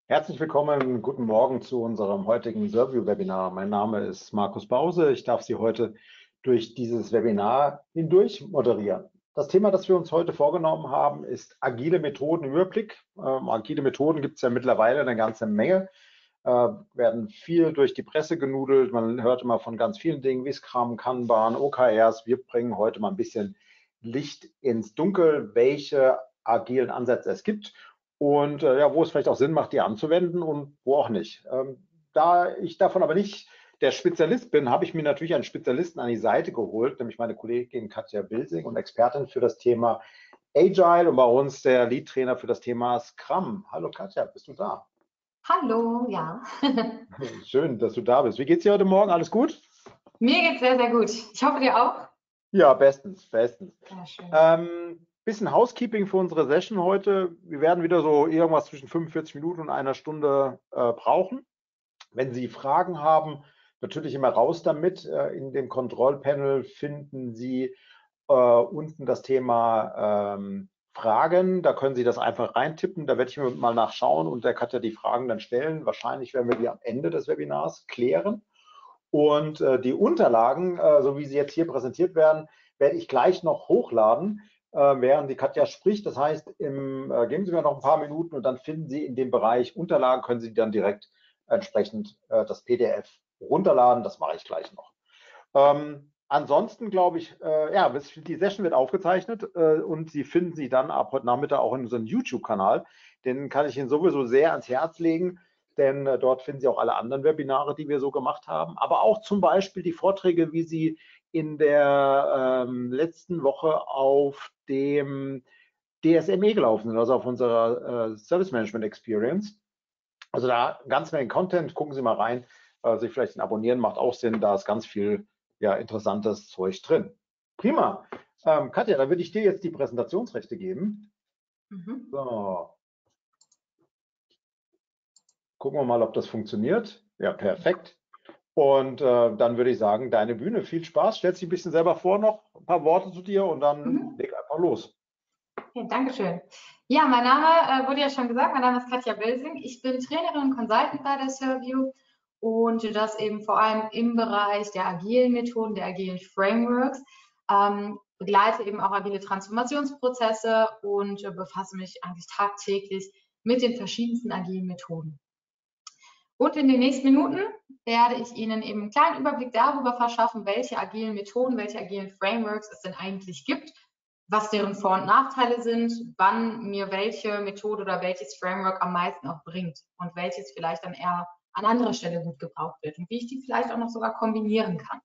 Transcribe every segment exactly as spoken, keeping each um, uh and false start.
Herzlich willkommen, guten Morgen zu unserem heutigen Surview-Webinar. Mein Name ist Markus Bause. Ich darf Sie heute durch dieses Webinar hindurch moderieren. Das Thema, das wir uns heute vorgenommen haben, ist agile Methoden im Überblick. Ähm, agile Methoden gibt es ja mittlerweile eine ganze Menge, äh, werden viel durch die Presse genudelt. Man hört immer von ganz vielen Dingen wie Scrum, Kanban, O K Rs. Wir bringen heute mal ein bisschen Licht ins Dunkel, welche agilen Ansätze es gibt und äh, ja, wo es vielleicht auch Sinn macht, die anzuwenden und wo auch nicht. Ähm, da ich davon aber nicht der Spezialist bin, habe ich mir natürlich einen Spezialisten an die Seite geholt, nämlich meine Kollegin Katja Bilsing und Expertin für das Thema Agile und bei uns der Lead-Trainer für das Thema Scrum. Hallo Katja, bist du da? Hallo, ja. Schön, dass du da bist. Wie geht's dir heute Morgen? Alles gut? Mir geht's sehr, sehr gut. Ich hoffe, dir auch? Ja, bestens, bestens. Sehr schön. Ähm, bisschen Housekeeping für unsere Session heute. Wir werden wieder so irgendwas zwischen fünfundvierzig Minuten und einer Stunde äh, brauchen. Wenn Sie Fragen haben, natürlich immer raus damit. Äh, in dem Kontrollpanel finden Sie äh, unten das Thema ähm, Fragen. Da können Sie das einfach reintippen. Da werde ich mir mal nachschauen und der Katja die Fragen dann stellen. Wahrscheinlich werden wir die am Ende des Webinars klären. Und äh, die Unterlagen, äh, so wie sie jetzt hier präsentiert werden, werde ich gleich noch hochladen, äh, während die Katja spricht. Das heißt, im, äh, geben Sie mir noch ein paar Minuten und dann finden Sie in dem Bereich Unterlagen, können Sie dann direkt entsprechend äh, das P D F runterladen. Das mache ich gleich noch. Ähm, ansonsten glaube ich, äh, ja, die Session wird aufgezeichnet äh, und Sie finden sie dann ab heute Nachmittag auch in unserem YouTube-Kanal. Den kann ich Ihnen sowieso sehr ans Herz legen, denn äh, dort finden Sie auch alle anderen Webinare, die wir so gemacht haben, aber auch zum Beispiel die Vorträge, wie sie in der ähm, letzten Woche auf dem D S M E gelaufen sind, also auf unserer äh, Service Management Experience. Also da ganz Menge Content, gucken Sie mal rein, äh, sich vielleicht ein Abonnieren macht auch Sinn, da ist ganz viel ja, interessantes Zeug drin. Prima. Ähm, Katja, dann würde ich dir jetzt die Präsentationsrechte geben. Mhm. So, gucken wir mal, ob das funktioniert. Ja, perfekt. Und äh, dann würde ich sagen, deine Bühne. Viel Spaß. Stellst dich ein bisschen selber vor noch, ein paar Worte zu dir und dann Mhm. leg einfach los. Ja, Dankeschön. Ja, mein Name äh, wurde ja schon gesagt, mein Name ist Katja Bilsing. Ich bin Trainerin und Consultant bei der Surview und das eben vor allem im Bereich der agilen Methoden, der agilen Frameworks. Ähm, begleite eben auch agile Transformationsprozesse und äh, befasse mich eigentlich tagtäglich mit den verschiedensten agilen Methoden. Und in den nächsten Minuten werde ich Ihnen eben einen kleinen Überblick darüber verschaffen, welche agilen Methoden, welche agilen Frameworks es denn eigentlich gibt, was deren Vor- und Nachteile sind, wann mir welche Methode oder welches Framework am meisten auch bringt und welches vielleicht dann eher an anderer Stelle gut gebraucht wird und wie ich die vielleicht auch noch sogar kombinieren kann.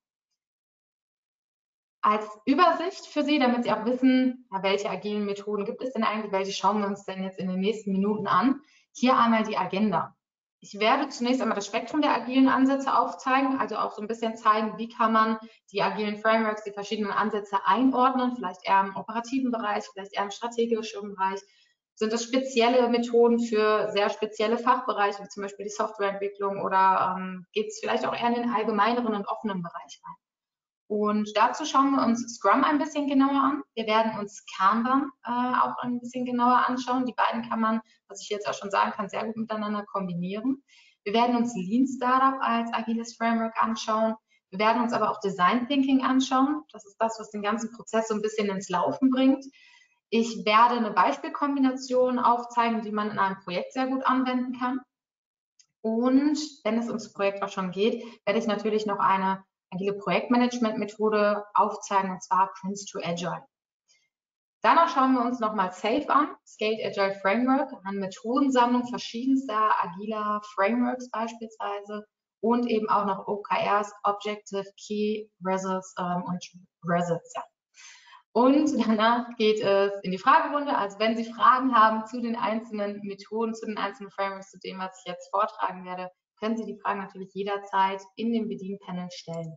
Als Übersicht für Sie, damit Sie auch wissen, ja, welche agilen Methoden gibt es denn eigentlich, welche schauen wir uns denn jetzt in den nächsten Minuten an. Hier einmal die Agenda. Ich werde zunächst einmal das Spektrum der agilen Ansätze aufzeigen, also auch so ein bisschen zeigen, wie kann man die agilen Frameworks, die verschiedenen Ansätze einordnen, vielleicht eher im operativen Bereich, vielleicht eher im strategischen Bereich. Sind das spezielle Methoden für sehr spezielle Fachbereiche, wie zum Beispiel die Softwareentwicklung, oder ähm, geht es vielleicht auch eher in den allgemeineren und offenen Bereich rein? Und dazu schauen wir uns Scrum ein bisschen genauer an. Wir werden uns Kanban äh, auch ein bisschen genauer anschauen. Die beiden kann man, was ich jetzt auch schon sagen kann, sehr gut miteinander kombinieren. Wir werden uns Lean Startup als agiles Framework anschauen. Wir werden uns aber auch Design Thinking anschauen. Das ist das, was den ganzen Prozess so ein bisschen ins Laufen bringt. Ich werde eine Beispielkombination aufzeigen, die man in einem Projekt sehr gut anwenden kann. Und wenn es ums Projekt auch schon geht, werde ich natürlich noch eine agile Projektmanagement-Methode aufzeigen, und zwar Prince to Agile. Danach schauen wir uns nochmal SAFe an, Scaled Agile Framework, eine Methodensammlung verschiedenster agiler Frameworks beispielsweise und eben auch noch O K Rs, Objective, Key, Results ähm, und Results. Ja. Und danach geht es in die Fragerunde. Also wenn Sie Fragen haben zu den einzelnen Methoden, zu den einzelnen Frameworks, zu dem, was ich jetzt vortragen werde, können Sie die Fragen natürlich jederzeit in dem Bedienpanel stellen.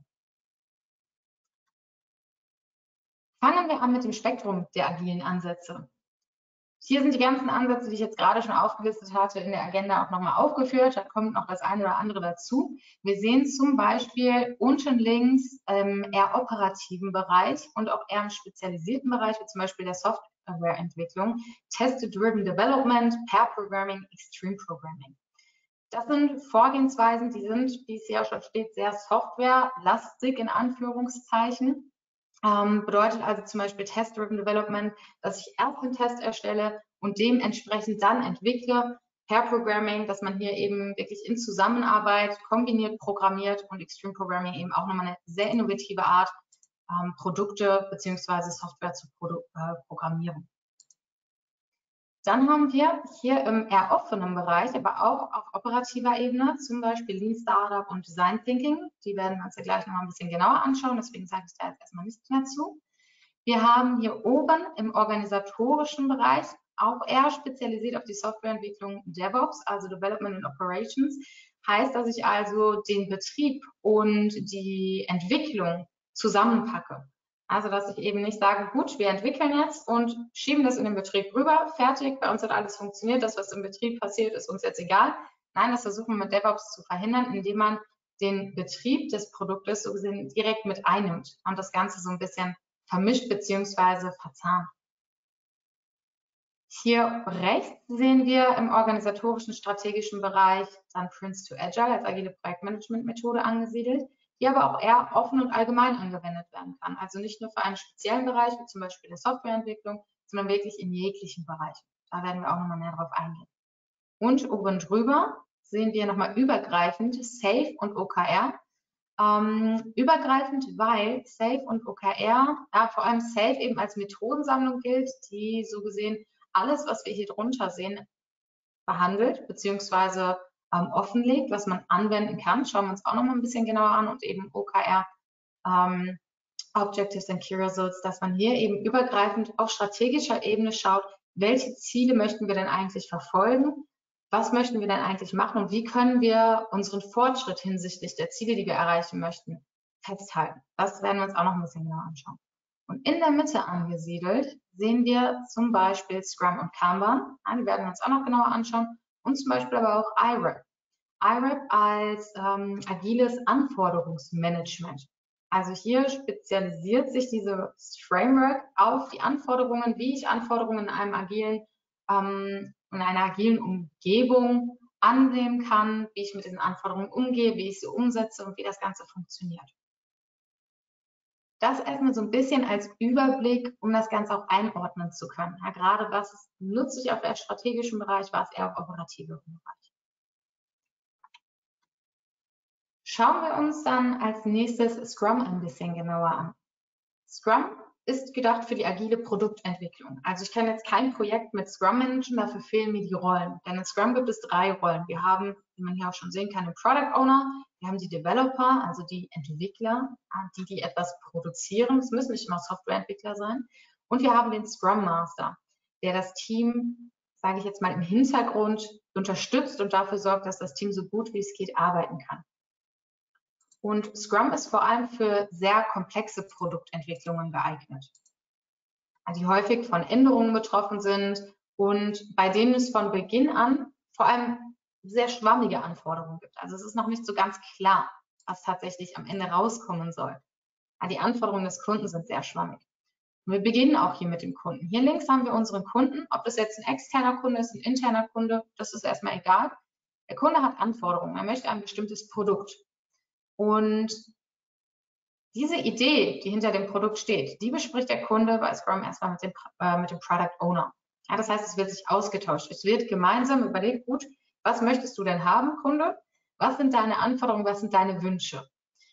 Fangen wir an mit dem Spektrum der agilen Ansätze. Hier sind die ganzen Ansätze, die ich jetzt gerade schon aufgelistet hatte, in der Agenda auch nochmal aufgeführt. Da kommt noch das eine oder andere dazu. Wir sehen zum Beispiel unten links ähm, eher operativen Bereich und auch eher im spezialisierten Bereich, wie zum Beispiel der Softwareentwicklung, Tested-Driven Development, Pair Programming, Extreme Programming. Das sind Vorgehensweisen, die sind, wie es hier auch schon steht, sehr softwarelastig in Anführungszeichen. Ähm, bedeutet also zum Beispiel Test-Driven Development, dass ich erst den Test erstelle und dementsprechend dann entwickle. Pair Programming, dass man hier eben wirklich in Zusammenarbeit kombiniert programmiert, und Extreme Programming eben auch nochmal eine sehr innovative Art, ähm, Produkte bzw. Software zu produ äh, programmieren. Dann haben wir hier im eher offenen Bereich, aber auch auf operativer Ebene, zum Beispiel Lean Startup und Design Thinking. Die werden wir uns ja gleich noch mal ein bisschen genauer anschauen, deswegen sage ich da jetzt erstmal nichts mehr zu. Wir haben hier oben im organisatorischen Bereich auch eher spezialisiert auf die Softwareentwicklung DevOps, also Development and Operations. Heißt, dass ich also den Betrieb und die Entwicklung zusammenpacke. Also, dass ich eben nicht sage, gut, wir entwickeln jetzt und schieben das in den Betrieb rüber, fertig, bei uns hat alles funktioniert, das, was im Betrieb passiert, ist uns jetzt egal. Nein, das versuchen wir mit DevOps zu verhindern, indem man den Betrieb des Produktes so gesehen direkt mit einnimmt und das Ganze so ein bisschen vermischt bzw. verzahnt. Hier rechts sehen wir im organisatorischen strategischen Bereich dann Prince to Agile als agile Projektmanagement-Methode angesiedelt, die aber auch eher offen und allgemein angewendet werden kann. Also nicht nur für einen speziellen Bereich, wie zum Beispiel der Softwareentwicklung, sondern wirklich in jeglichen Bereichen. Da werden wir auch nochmal näher drauf eingehen. Und oben drüber sehen wir nochmal übergreifend SAFe und O K R. Ähm, übergreifend, weil SAFe und O K R, ja, vor allem SAFe eben als Methodensammlung gilt, die so gesehen alles, was wir hier drunter sehen, behandelt bzw. ähm, offenlegt, was man anwenden kann. Schauen wir uns auch noch mal ein bisschen genauer an, und eben O K R, ähm, Objectives and Key Results, dass man hier eben übergreifend auf strategischer Ebene schaut, welche Ziele möchten wir denn eigentlich verfolgen, was möchten wir denn eigentlich machen und wie können wir unseren Fortschritt hinsichtlich der Ziele, die wir erreichen möchten, festhalten. Das werden wir uns auch noch ein bisschen genauer anschauen. Und in der Mitte angesiedelt sehen wir zum Beispiel Scrum und Kanban. Die werden wir uns auch noch genauer anschauen. Und zum Beispiel aber auch I R A P. I R A P als ähm, agiles Anforderungsmanagement. Also hier spezialisiert sich dieses Framework auf die Anforderungen, wie ich Anforderungen in einem agilen, ähm, in einer agilen Umgebung annehmen kann, wie ich mit diesen Anforderungen umgehe, wie ich sie umsetze und wie das Ganze funktioniert. Das erstmal so ein bisschen als Überblick, um das Ganze auch einordnen zu können. Ja, gerade was nutze ich auf der strategischen Bereich, was eher auf operativem Bereich. Schauen wir uns dann als nächstes Scrum ein bisschen genauer an. Scrum ist gedacht für die agile Produktentwicklung. Also ich kann jetzt kein Projekt mit Scrum managen, dafür fehlen mir die Rollen. Denn in Scrum gibt es drei Rollen. Wir haben, wie man hier auch schon sehen kann, den Product Owner, wir haben die Developer, also die Entwickler, die, die etwas produzieren. Es müssen nicht immer Softwareentwickler sein. Und wir haben den Scrum Master, der das Team, sage ich jetzt mal, im Hintergrund unterstützt und dafür sorgt, dass das Team so gut wie es geht arbeiten kann. Und Scrum ist vor allem für sehr komplexe Produktentwicklungen geeignet, die häufig von Änderungen betroffen sind und bei denen es von Beginn an vor allem sehr schwammige Anforderungen gibt. Also es ist noch nicht so ganz klar, was tatsächlich am Ende rauskommen soll. Die Anforderungen des Kunden sind sehr schwammig. Und wir beginnen auch hier mit dem Kunden. Hier links haben wir unseren Kunden, ob das jetzt ein externer Kunde ist, ein interner Kunde, das ist erstmal egal. Der Kunde hat Anforderungen, er möchte ein bestimmtes Produkt. Und diese Idee, die hinter dem Produkt steht, die bespricht der Kunde bei Scrum erstmal mit dem, äh, mit dem Product Owner. Ja, das heißt, es wird sich ausgetauscht. Es wird gemeinsam überlegt, gut, was möchtest du denn haben, Kunde? Was sind deine Anforderungen, was sind deine Wünsche?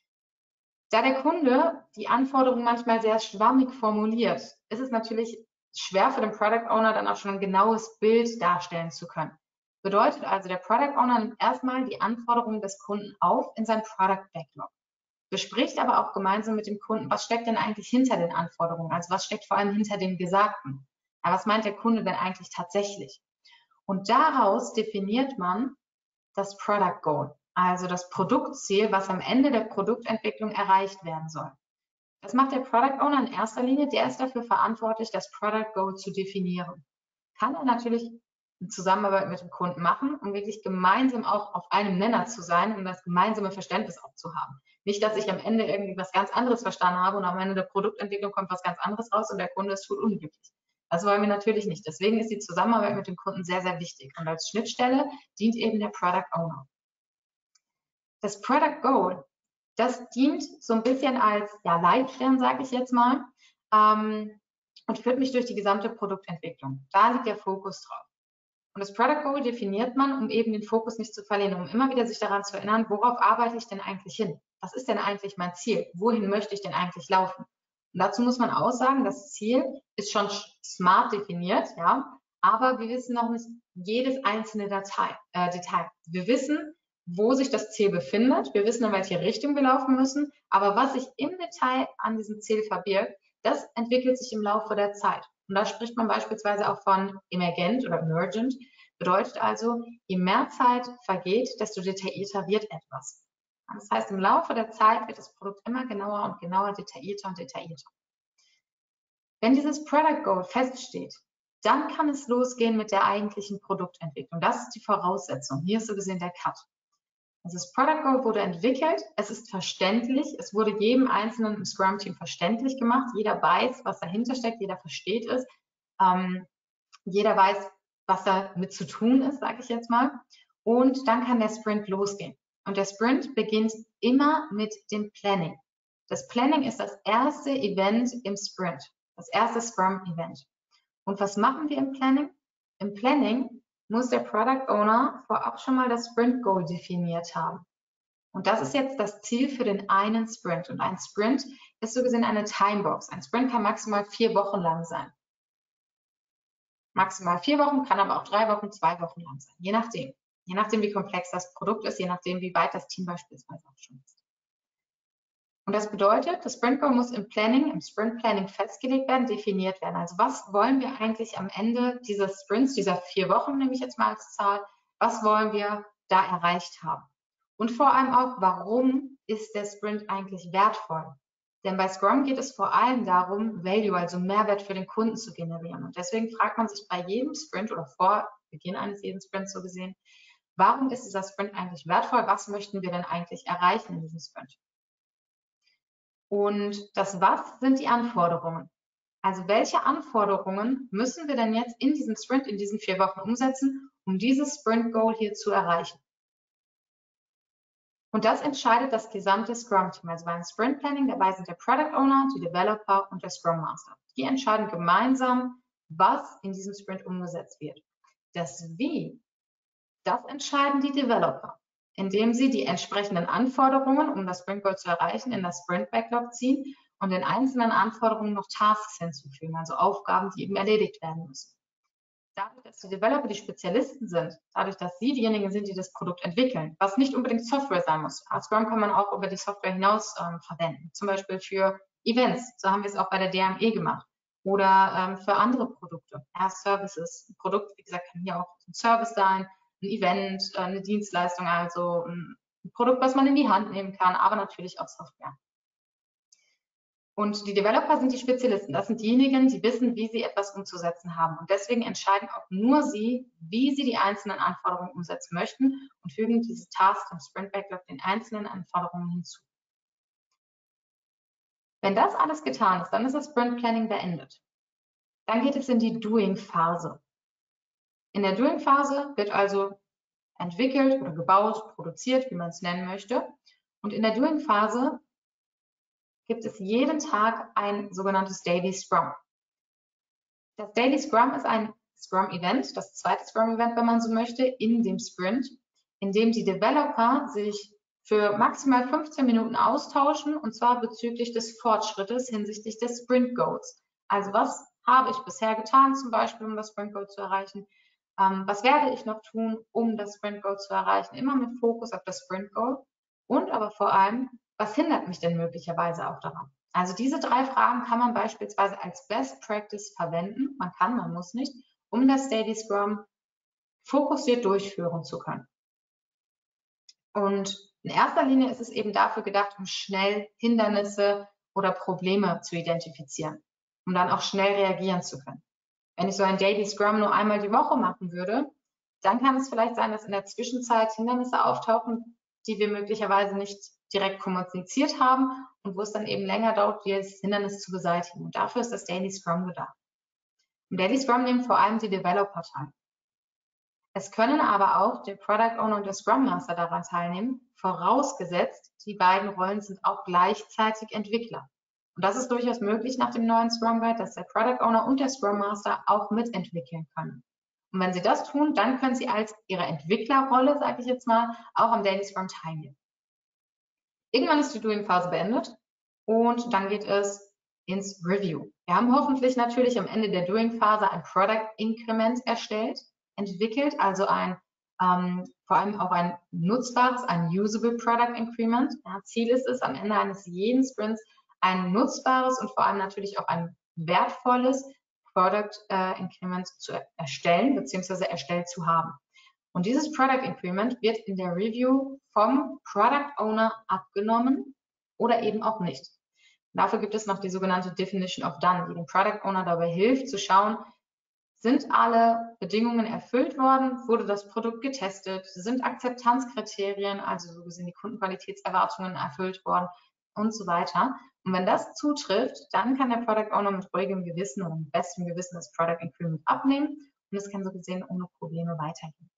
Da der Kunde die Anforderungen manchmal sehr schwammig formuliert, ist es natürlich schwer für den Product Owner dann auch schon ein genaues Bild darstellen zu können. Bedeutet also, der Product Owner nimmt erstmal die Anforderungen des Kunden auf in sein Product Backlog. Bespricht aber auch gemeinsam mit dem Kunden, was steckt denn eigentlich hinter den Anforderungen, also was steckt vor allem hinter dem Gesagten. Ja, was meint der Kunde denn eigentlich tatsächlich? Und daraus definiert man das Product Goal, also das Produktziel, was am Ende der Produktentwicklung erreicht werden soll. Das macht der Product Owner in erster Linie, der ist dafür verantwortlich, das Product Goal zu definieren. Kann er natürlich in Zusammenarbeit mit dem Kunden machen, um wirklich gemeinsam auch auf einem Nenner zu sein, um das gemeinsame Verständnis auch zu haben. Nicht, dass ich am Ende irgendwie was ganz anderes verstanden habe und am Ende der Produktentwicklung kommt was ganz anderes raus und der Kunde ist tot unglücklich. Das wollen wir natürlich nicht. Deswegen ist die Zusammenarbeit mit dem Kunden sehr, sehr wichtig. Und als Schnittstelle dient eben der Product Owner. Das Product Goal, das dient so ein bisschen als ja, Leitstern, sage ich jetzt mal, ähm, und führt mich durch die gesamte Produktentwicklung. Da liegt der Fokus drauf. Und das Product Goal definiert man, um eben den Fokus nicht zu verlieren, um immer wieder sich daran zu erinnern, worauf arbeite ich denn eigentlich hin? Was ist denn eigentlich mein Ziel? Wohin möchte ich denn eigentlich laufen? Und dazu muss man auch sagen, das Ziel ist schon smart definiert, ja, aber wir wissen noch nicht jedes einzelne Datei, äh, Detail. Wir wissen, wo sich das Ziel befindet, wir wissen, in welche Richtung wir laufen müssen, aber was sich im Detail an diesem Ziel verbirgt, das entwickelt sich im Laufe der Zeit. Und da spricht man beispielsweise auch von emergent oder emergent, bedeutet also, je mehr Zeit vergeht, desto detaillierter wird etwas. Das heißt, im Laufe der Zeit wird das Produkt immer genauer und genauer, detaillierter und detaillierter. Wenn dieses Product Goal feststeht, dann kann es losgehen mit der eigentlichen Produktentwicklung. Das ist die Voraussetzung. Hier ist so gesehen der Cut. Also das Product Goal wurde entwickelt, es ist verständlich, es wurde jedem Einzelnen im Scrum-Team verständlich gemacht. Jeder weiß, was dahinter steckt, jeder versteht es. Ähm, jeder weiß, was damit zu tun ist, sage ich jetzt mal. Und dann kann der Sprint losgehen. Und der Sprint beginnt immer mit dem Planning. Das Planning ist das erste Event im Sprint, das erste Scrum-Event. Und was machen wir im Planning? Im Planning muss der Product Owner vorab schon mal das Sprint Goal definiert haben. Und das ist jetzt das Ziel für den einen Sprint. Und ein Sprint ist so gesehen eine Timebox. Ein Sprint kann maximal vier Wochen lang sein. Maximal vier Wochen, kann aber auch drei Wochen, zwei Wochen lang sein. Je nachdem. Je nachdem, wie komplex das Produkt ist, je nachdem, wie weit das Team beispielsweise auch schon ist. Und das bedeutet, das Sprint Goal muss im Planning, im Sprint Planning festgelegt werden, definiert werden. Also was wollen wir eigentlich am Ende dieses Sprints, dieser vier Wochen, nehme ich jetzt mal als Zahl, was wollen wir da erreicht haben? Und vor allem auch, warum ist der Sprint eigentlich wertvoll? Denn bei Scrum geht es vor allem darum, Value, also Mehrwert für den Kunden zu generieren. Und deswegen fragt man sich bei jedem Sprint oder vor Beginn eines jeden Sprints so gesehen, warum ist dieser Sprint eigentlich wertvoll? Was möchten wir denn eigentlich erreichen in diesem Sprint? Und das Was sind die Anforderungen. Also welche Anforderungen müssen wir denn jetzt in diesem Sprint, in diesen vier Wochen umsetzen, um dieses Sprint Goal hier zu erreichen? Und das entscheidet das gesamte Scrum-Team. Also beim Sprint Planning, dabei sind der Product Owner, die Developer und der Scrum Master. Die entscheiden gemeinsam, was in diesem Sprint umgesetzt wird. Das Wie, das entscheiden die Developer, indem sie die entsprechenden Anforderungen, um das Sprint Goal zu erreichen, in das Sprint Backlog ziehen und den einzelnen Anforderungen noch Tasks hinzufügen, also Aufgaben, die eben erledigt werden müssen. Dadurch, dass die Developer die Spezialisten sind, dadurch, dass sie diejenigen sind, die das Produkt entwickeln, was nicht unbedingt Software sein muss. Als Scrum kann man auch über die Software hinaus ähm, verwenden, zum Beispiel für Events. So haben wir es auch bei der D M E gemacht. Oder ähm, für andere Produkte, ja, Services. Ein Produkt, wie gesagt, kann hier auch ein Service sein, ein Event, äh, eine Dienstleistung, also ein Produkt, was man in die Hand nehmen kann, aber natürlich auch Software. Und die Developer sind die Spezialisten. Das sind diejenigen, die wissen, wie sie etwas umzusetzen haben. Und deswegen entscheiden auch nur sie, wie sie die einzelnen Anforderungen umsetzen möchten und fügen diese Tasks im Sprint Backlog den einzelnen Anforderungen hinzu. Wenn das alles getan ist, dann ist das Sprint Planning beendet. Dann geht es in die Doing-Phase. In der Doing-Phase wird also entwickelt oder gebaut, produziert, wie man es nennen möchte. Und in der Doing-Phase gibt es jeden Tag ein sogenanntes Daily Scrum. Das Daily Scrum ist ein Scrum-Event, das zweite Scrum-Event, wenn man so möchte, in dem Sprint, in dem die Developer sich für maximal fünfzehn Minuten austauschen, und zwar bezüglich des Fortschrittes hinsichtlich des Sprint Goals. Also was habe ich bisher getan, zum Beispiel, um das Sprint Goal zu erreichen? Ähm, was werde ich noch tun, um das Sprint Goal zu erreichen? Immer mit Fokus auf das Sprint Goal und aber vor allem, was hindert mich denn möglicherweise auch daran? Also diese drei Fragen kann man beispielsweise als Best Practice verwenden. Man kann, man muss nicht, um das Daily Scrum fokussiert durchführen zu können. Und in erster Linie ist es eben dafür gedacht, um schnell Hindernisse oder Probleme zu identifizieren, um dann auch schnell reagieren zu können. Wenn ich so ein Daily Scrum nur einmal die Woche machen würde, dann kann es vielleicht sein, dass in der Zwischenzeit Hindernisse auftauchen, die wir möglicherweise nicht direkt kommuniziert haben und wo es dann eben länger dauert, dieses Hindernis zu beseitigen. Und dafür ist das Daily Scrum gedacht. Im Daily Scrum nehmen vor allem die Developer teil. Es können aber auch der Product Owner und der Scrum Master daran teilnehmen, vorausgesetzt, die beiden Rollen sind auch gleichzeitig Entwickler. Und das ist durchaus möglich nach dem neuen Scrum Guide, dass der Product Owner und der Scrum Master auch mitentwickeln können. Und wenn sie das tun, dann können sie als ihre Entwicklerrolle, sage ich jetzt mal, auch am Daily Scrum teilnehmen. Irgendwann ist die Doing-Phase beendet und dann geht es ins Review. Wir haben hoffentlich natürlich am Ende der Doing-Phase ein Product Increment erstellt, entwickelt, also ein ähm, vor allem auch ein nutzbares, ein Usable Product Increment. Ja, Ziel ist es, am Ende eines jeden Sprints ein nutzbares und vor allem natürlich auch ein wertvolles Product äh, Increment zu erstellen bzw. erstellt zu haben. Und dieses Product Increment wird in der Review vom Product Owner abgenommen oder eben auch nicht. Und dafür gibt es noch die sogenannte Definition of Done, die dem Product Owner dabei hilft zu schauen, sind alle Bedingungen erfüllt worden, wurde das Produkt getestet, sind Akzeptanzkriterien, also so gesehen die Kundenqualitätserwartungen erfüllt worden und so weiter. Und wenn das zutrifft, dann kann der Product Owner mit ruhigem Gewissen oder mit bestem Gewissen das Product Increment abnehmen und es kann so gesehen ohne Probleme weitergehen.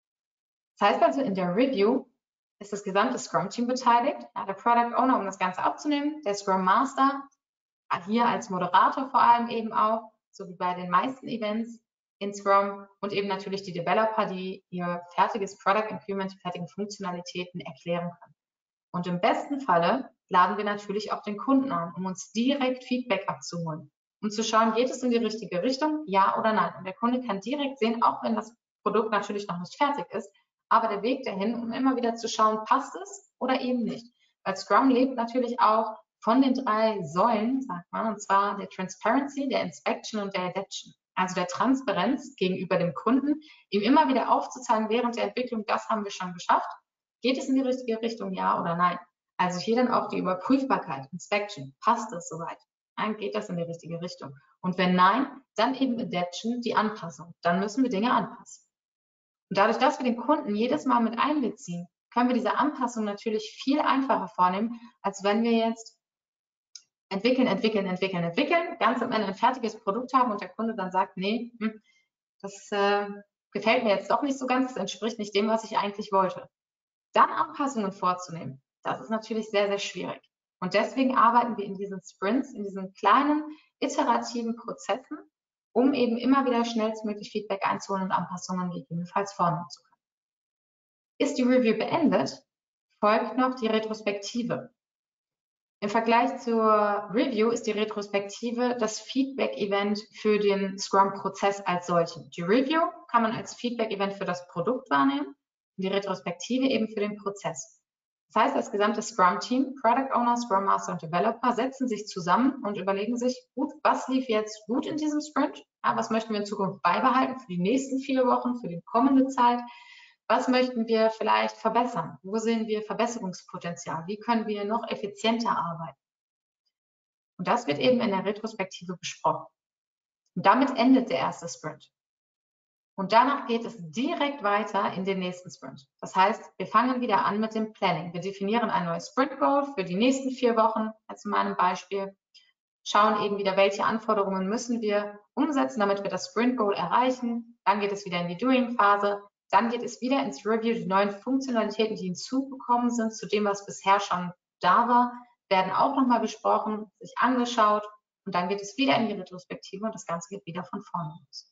Das heißt also, in der Review ist das gesamte Scrum-Team beteiligt, ja, der Product Owner, um das Ganze abzunehmen, der Scrum Master, hier als Moderator vor allem eben auch, so wie bei den meisten Events in Scrum und eben natürlich die Developer, die ihr fertiges Product Increment, die fertigen Funktionalitäten erklären können. Und im besten Falle laden wir natürlich auch den Kunden an, um uns direkt Feedback abzuholen, um zu schauen, geht es in die richtige Richtung, ja oder nein. Und der Kunde kann direkt sehen, auch wenn das Produkt natürlich noch nicht fertig ist, aber der Weg dahin, um immer wieder zu schauen, passt es oder eben nicht. Weil Scrum lebt natürlich auch von den drei Säulen, sagt man, und zwar der Transparency, der Inspection und der Adaption. Also der Transparenz gegenüber dem Kunden, ihm immer wieder aufzuzeigen, während der Entwicklung, das haben wir schon geschafft. Geht es in die richtige Richtung, ja oder nein? Also hier dann auch die Überprüfbarkeit, Inspection, passt es soweit? Dann geht das in die richtige Richtung. Und wenn nein, dann eben Adaption, die Anpassung. Dann müssen wir Dinge anpassen. Und dadurch, dass wir den Kunden jedes Mal mit einbeziehen, können wir diese Anpassung natürlich viel einfacher vornehmen, als wenn wir jetzt entwickeln, entwickeln, entwickeln, entwickeln, ganz am Ende ein fertiges Produkt haben und der Kunde dann sagt, nee, das äh, gefällt mir jetzt doch nicht so ganz, das entspricht nicht dem, was ich eigentlich wollte. Dann Anpassungen vorzunehmen, das ist natürlich sehr, sehr schwierig. Und deswegen arbeiten wir in diesen Sprints, in diesen kleinen, iterativen Prozessen, um eben immer wieder schnellstmöglich Feedback einzuholen und Anpassungen gegebenenfalls vornehmen zu können. Ist die Review beendet, folgt noch die Retrospektive. Im Vergleich zur Review ist die Retrospektive das Feedback-Event für den Scrum-Prozess als solchen. Die Review kann man als Feedback-Event für das Produkt wahrnehmen und die Retrospektive eben für den Prozess. Das heißt, das gesamte Scrum-Team, Product Owner, Scrum Master und Developer setzen sich zusammen und überlegen sich, gut, was lief jetzt gut in diesem Sprint? Ja, was möchten wir in Zukunft beibehalten für die nächsten vier Wochen, für die kommende Zeit? Was möchten wir vielleicht verbessern? Wo sehen wir Verbesserungspotenzial? Wie können wir noch effizienter arbeiten? Und das wird eben in der Retrospektive besprochen. Und damit endet der erste Sprint. Und danach geht es direkt weiter in den nächsten Sprint. Das heißt, wir fangen wieder an mit dem Planning. Wir definieren ein neues Sprint Goal für die nächsten vier Wochen, als in meinem Beispiel. Schauen eben wieder, welche Anforderungen müssen wir umsetzen, damit wir das Sprint Goal erreichen. Dann geht es wieder in die Doing-Phase. Dann geht es wieder ins Review. Die neuen Funktionalitäten, die hinzugekommen sind, zu dem, was bisher schon da war, werden auch nochmal besprochen, sich angeschaut. Und dann geht es wieder in die Retrospektive und das Ganze geht wieder von vorne los.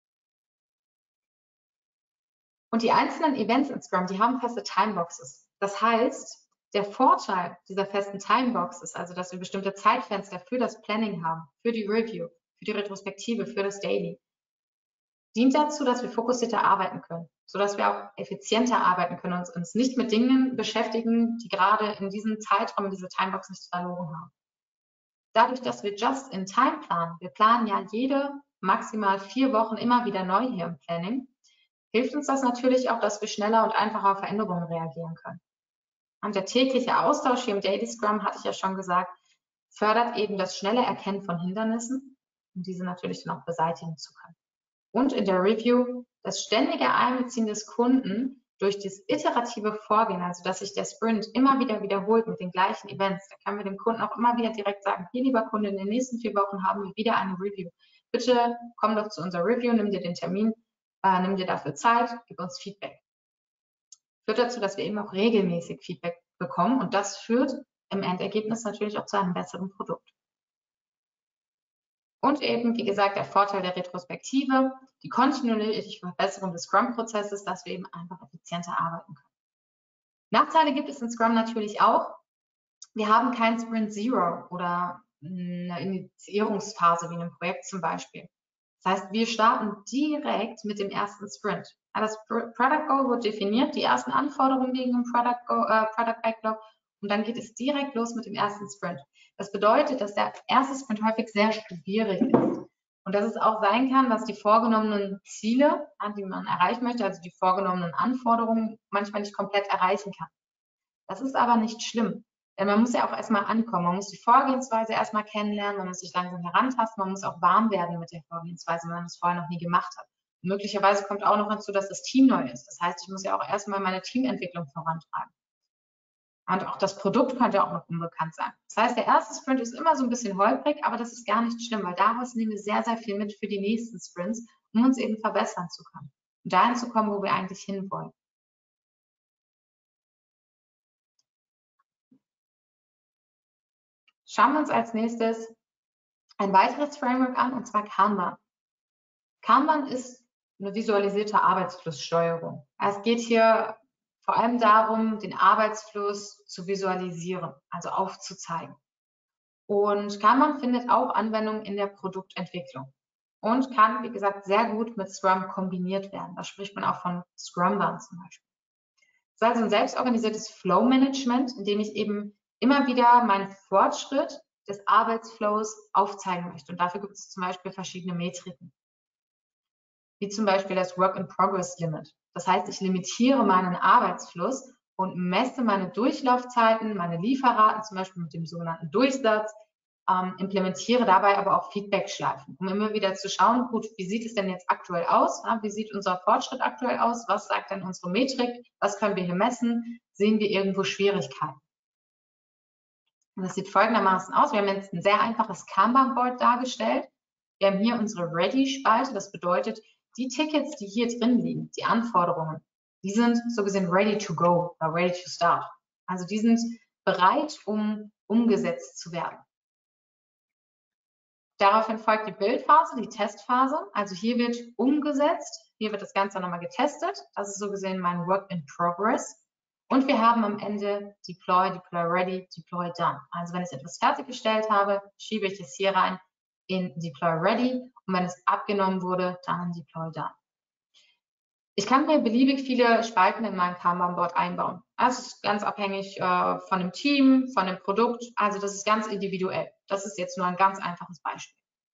Und die einzelnen Events in Scrum, die haben feste Timeboxes. Das heißt, der Vorteil dieser festen Timeboxes, also dass wir bestimmte Zeitfenster für das Planning haben, für die Review, für die Retrospektive, für das Daily, dient dazu, dass wir fokussierter arbeiten können, sodass wir auch effizienter arbeiten können und uns nicht mit Dingen beschäftigen, die gerade in diesem Zeitraum, in dieser Timebox nichts verloren haben. Dadurch, dass wir just in time planen, wir planen ja jede maximal vier Wochen immer wieder neu hier im Planning, hilft uns das natürlich auch, dass wir schneller und einfacher auf Veränderungen reagieren können. Und der tägliche Austausch hier im Daily Scrum, hatte ich ja schon gesagt, fördert eben das schnelle Erkennen von Hindernissen, um diese natürlich dann auch beseitigen zu können. Und in der Review das ständige Einbeziehen des Kunden durch das iterative Vorgehen, also dass sich der Sprint immer wieder wiederholt mit den gleichen Events. Da können wir dem Kunden auch immer wieder direkt sagen, hier lieber Kunde, in den nächsten vier Wochen haben wir wieder eine Review. bitte komm doch zu unserer Review, nimm dir den Termin, äh, nimm dir dafür Zeit, gib uns Feedback. Führt dazu, dass wir eben auch regelmäßig Feedback bekommen und das führt im Endergebnis natürlich auch zu einem besseren Produkt. Und eben, wie gesagt, der Vorteil der Retrospektive, die kontinuierliche Verbesserung des Scrum-Prozesses, dass wir eben einfach effizienter arbeiten können. Nachteile gibt es in Scrum natürlich auch. Wir haben kein Sprint Zero oder eine Initiierungsphase wie in einem Projekt zum Beispiel. Das heißt, wir starten direkt mit dem ersten Sprint. Das Product Goal wird definiert, die ersten Anforderungen liegen im Product, Go, äh, Product Backlog und dann geht es direkt los mit dem ersten Sprint. Das bedeutet, dass der erste Sprint häufig sehr schwierig ist und dass es auch sein kann, dass die vorgenommenen Ziele, die man erreichen möchte, also die vorgenommenen Anforderungen, manchmal nicht komplett erreichen kann. Das ist aber nicht schlimm. Denn man muss ja auch erstmal ankommen. Man muss die Vorgehensweise erstmal kennenlernen, man muss sich langsam herantasten, man muss auch warm werden mit der Vorgehensweise, wenn man das vorher noch nie gemacht hat. Und möglicherweise kommt auch noch hinzu, dass das Team neu ist. Das heißt, ich muss ja auch erstmal meine Teamentwicklung vorantragen. Und auch das Produkt könnte auch noch unbekannt sein. Das heißt, der erste Sprint ist immer so ein bisschen holprig, aber das ist gar nicht schlimm, weil daraus nehmen wir sehr, sehr viel mit für die nächsten Sprints, um uns eben verbessern zu können. Und dahin zu kommen, wo wir eigentlich hinwollen. Schauen wir uns als nächstes ein weiteres Framework an, und zwar Kanban. Kanban ist eine visualisierte Arbeitsflusssteuerung. Es geht hier vor allem darum, den Arbeitsfluss zu visualisieren, also aufzuzeigen. Und Kanban findet auch Anwendung in der Produktentwicklung und kann, wie gesagt, sehr gut mit Scrum kombiniert werden. Da spricht man auch von Scrumban zum Beispiel. Es ist also ein selbstorganisiertes Flow-Management, in dem ich eben immer wieder meinen Fortschritt des Arbeitsflows aufzeigen möchte. Und dafür gibt es zum Beispiel verschiedene Metriken, wie zum Beispiel das Work-in-Progress-Limit. Das heißt, ich limitiere meinen Arbeitsfluss und messe meine Durchlaufzeiten, meine Lieferraten, zum Beispiel mit dem sogenannten Durchsatz, ähm, implementiere dabei aber auch Feedback-Schleifen, um immer wieder zu schauen, gut, wie sieht es denn jetzt aktuell aus? Ja, wie sieht unser Fortschritt aktuell aus? Was sagt denn unsere Metrik? Was können wir hier messen? Sehen wir irgendwo Schwierigkeiten? Und das sieht folgendermaßen aus. Wir haben jetzt ein sehr einfaches Kanban-Board dargestellt. Wir haben hier unsere Ready-Spalte. Das bedeutet, die Tickets, die hier drin liegen, die Anforderungen, die sind so gesehen ready to go oder ready to start. Also die sind bereit, um umgesetzt zu werden. Daraufhin folgt die Bildphase, die Testphase. Also hier wird umgesetzt, hier wird das Ganze nochmal getestet. Das ist so gesehen mein Work in Progress. Und wir haben am Ende Deploy, Deploy Ready, Deploy Done. Also wenn ich etwas fertiggestellt habe, schiebe ich es hier rein in Deploy Ready. Und wenn es abgenommen wurde, dann in Deploy Done. Ich kann mir beliebig viele Spalten in meinem Kanban-Board einbauen. Das ist ganz abhängig äh, von dem Team, von dem Produkt. Also das ist ganz individuell. Das ist jetzt nur ein ganz einfaches Beispiel.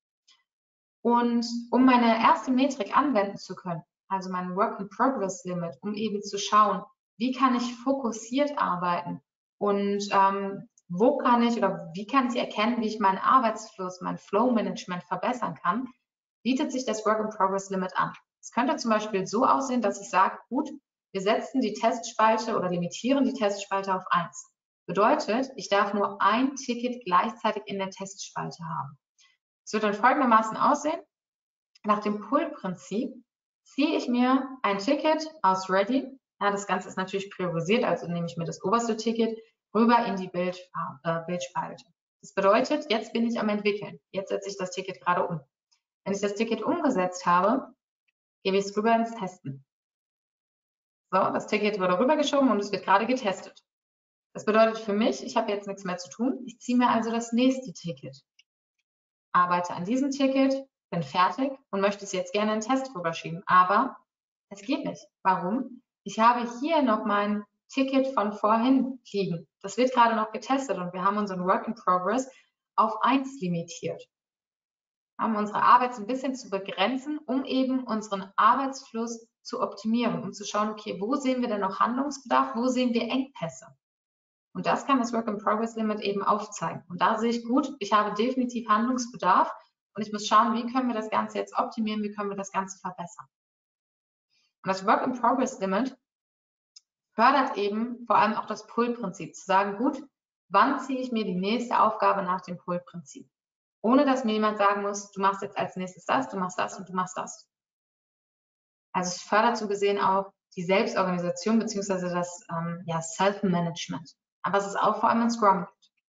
Und um meine erste Metrik anwenden zu können, also mein Work-in-Progress-Limit, um eben zu schauen, wie kann ich fokussiert arbeiten und ähm, wo kann ich oder wie kann ich erkennen, wie ich meinen Arbeitsfluss, mein Flow-Management verbessern kann, bietet sich das Work-in-Progress-Limit an. Es könnte zum Beispiel so aussehen, dass ich sage, gut, wir setzen die Testspalte oder limitieren die Testspalte auf eins. Bedeutet, ich darf nur ein Ticket gleichzeitig in der Testspalte haben. Es wird dann folgendermaßen aussehen. Nach dem Pull-Prinzip ziehe ich mir ein Ticket aus Ready. Ja, das Ganze ist natürlich priorisiert, also nehme ich mir das oberste Ticket rüber in die Bild, äh, Bildspalte. Das bedeutet, jetzt bin ich am Entwickeln. Jetzt setze ich das Ticket gerade um. Wenn ich das Ticket umgesetzt habe, gebe ich es rüber ins Testen. So, das Ticket wurde rübergeschoben und es wird gerade getestet. Das bedeutet für mich, ich habe jetzt nichts mehr zu tun. Ich ziehe mir also das nächste Ticket, arbeite an diesem Ticket, bin fertig und möchte es jetzt gerne in den Test rüberschieben. Aber es geht nicht. Warum? Ich habe hier noch mein Ticket von vorhin liegen. Das wird gerade noch getestet und wir haben unseren Work in Progress auf eins limitiert. Um unsere Arbeit so ein bisschen zu begrenzen, um eben unseren Arbeitsfluss zu optimieren, um zu schauen, okay, wo sehen wir denn noch Handlungsbedarf, wo sehen wir Engpässe? Und das kann das Work-in-Progress-Limit eben aufzeigen. Und da sehe ich gut, ich habe definitiv Handlungsbedarf und ich muss schauen, wie können wir das Ganze jetzt optimieren, wie können wir das Ganze verbessern. Und das Work-in-Progress-Limit fördert eben vor allem auch das Pull-Prinzip, zu sagen, gut, wann ziehe ich mir die nächste Aufgabe nach dem Pull-Prinzip? ohne dass mir jemand sagen muss, du machst jetzt als nächstes das, du machst das und du machst das. Also es fördert so gesehen auch die Selbstorganisation bzw. das ähm, ja, Self-Management. Aber es ist auch vor allem ein Scrum.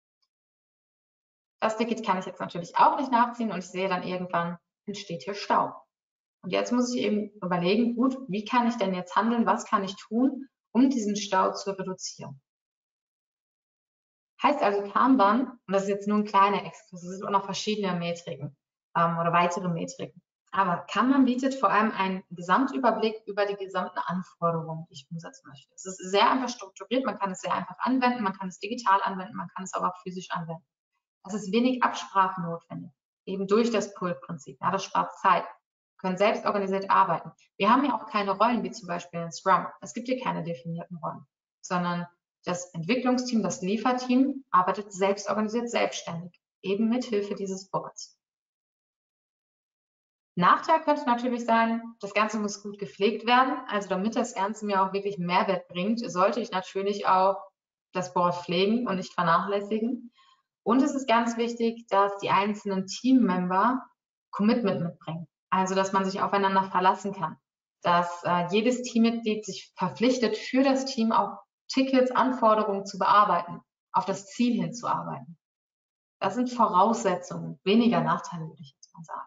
Das Ticket kann ich jetzt natürlich auch nicht nachziehen und ich sehe dann irgendwann, entsteht hier Stau. Und jetzt muss ich eben überlegen, gut, wie kann ich denn jetzt handeln, was kann ich tun, um diesen Stau zu reduzieren. Heißt also Kanban, und das ist jetzt nur ein kleiner Exkurs, es sind auch noch verschiedene Metriken ähm, oder weitere Metriken. Aber Kanban bietet vor allem einen Gesamtüberblick über die gesamten Anforderungen, die ich umsetzen möchte. Es ist sehr einfach strukturiert, man kann es sehr einfach anwenden, man kann es digital anwenden, man kann es aber auch physisch anwenden. Es ist wenig Absprache notwendig, eben durch das Pull-Prinzip. Ja, das spart Zeit. Wir können selbst organisiert arbeiten. Wir haben ja auch keine Rollen, wie zum Beispiel in Scrum. Es gibt hier keine definierten Rollen, sondern das Entwicklungsteam, das Lieferteam arbeitet selbst organisiert, selbstständig, eben mit Hilfe dieses Boards. Nachteil könnte natürlich sein, das Ganze muss gut gepflegt werden. Also damit das Ganze mir auch wirklich Mehrwert bringt, sollte ich natürlich auch das Board pflegen und nicht vernachlässigen. Und es ist ganz wichtig, dass die einzelnen Teammember Commitment mitbringen. Also dass man sich aufeinander verlassen kann. Dass äh, jedes Teammitglied sich verpflichtet, für das Team auch Tickets, Anforderungen zu bearbeiten, auf das Ziel hinzuarbeiten. Das sind Voraussetzungen, weniger Nachteile, würde ich jetzt mal sagen.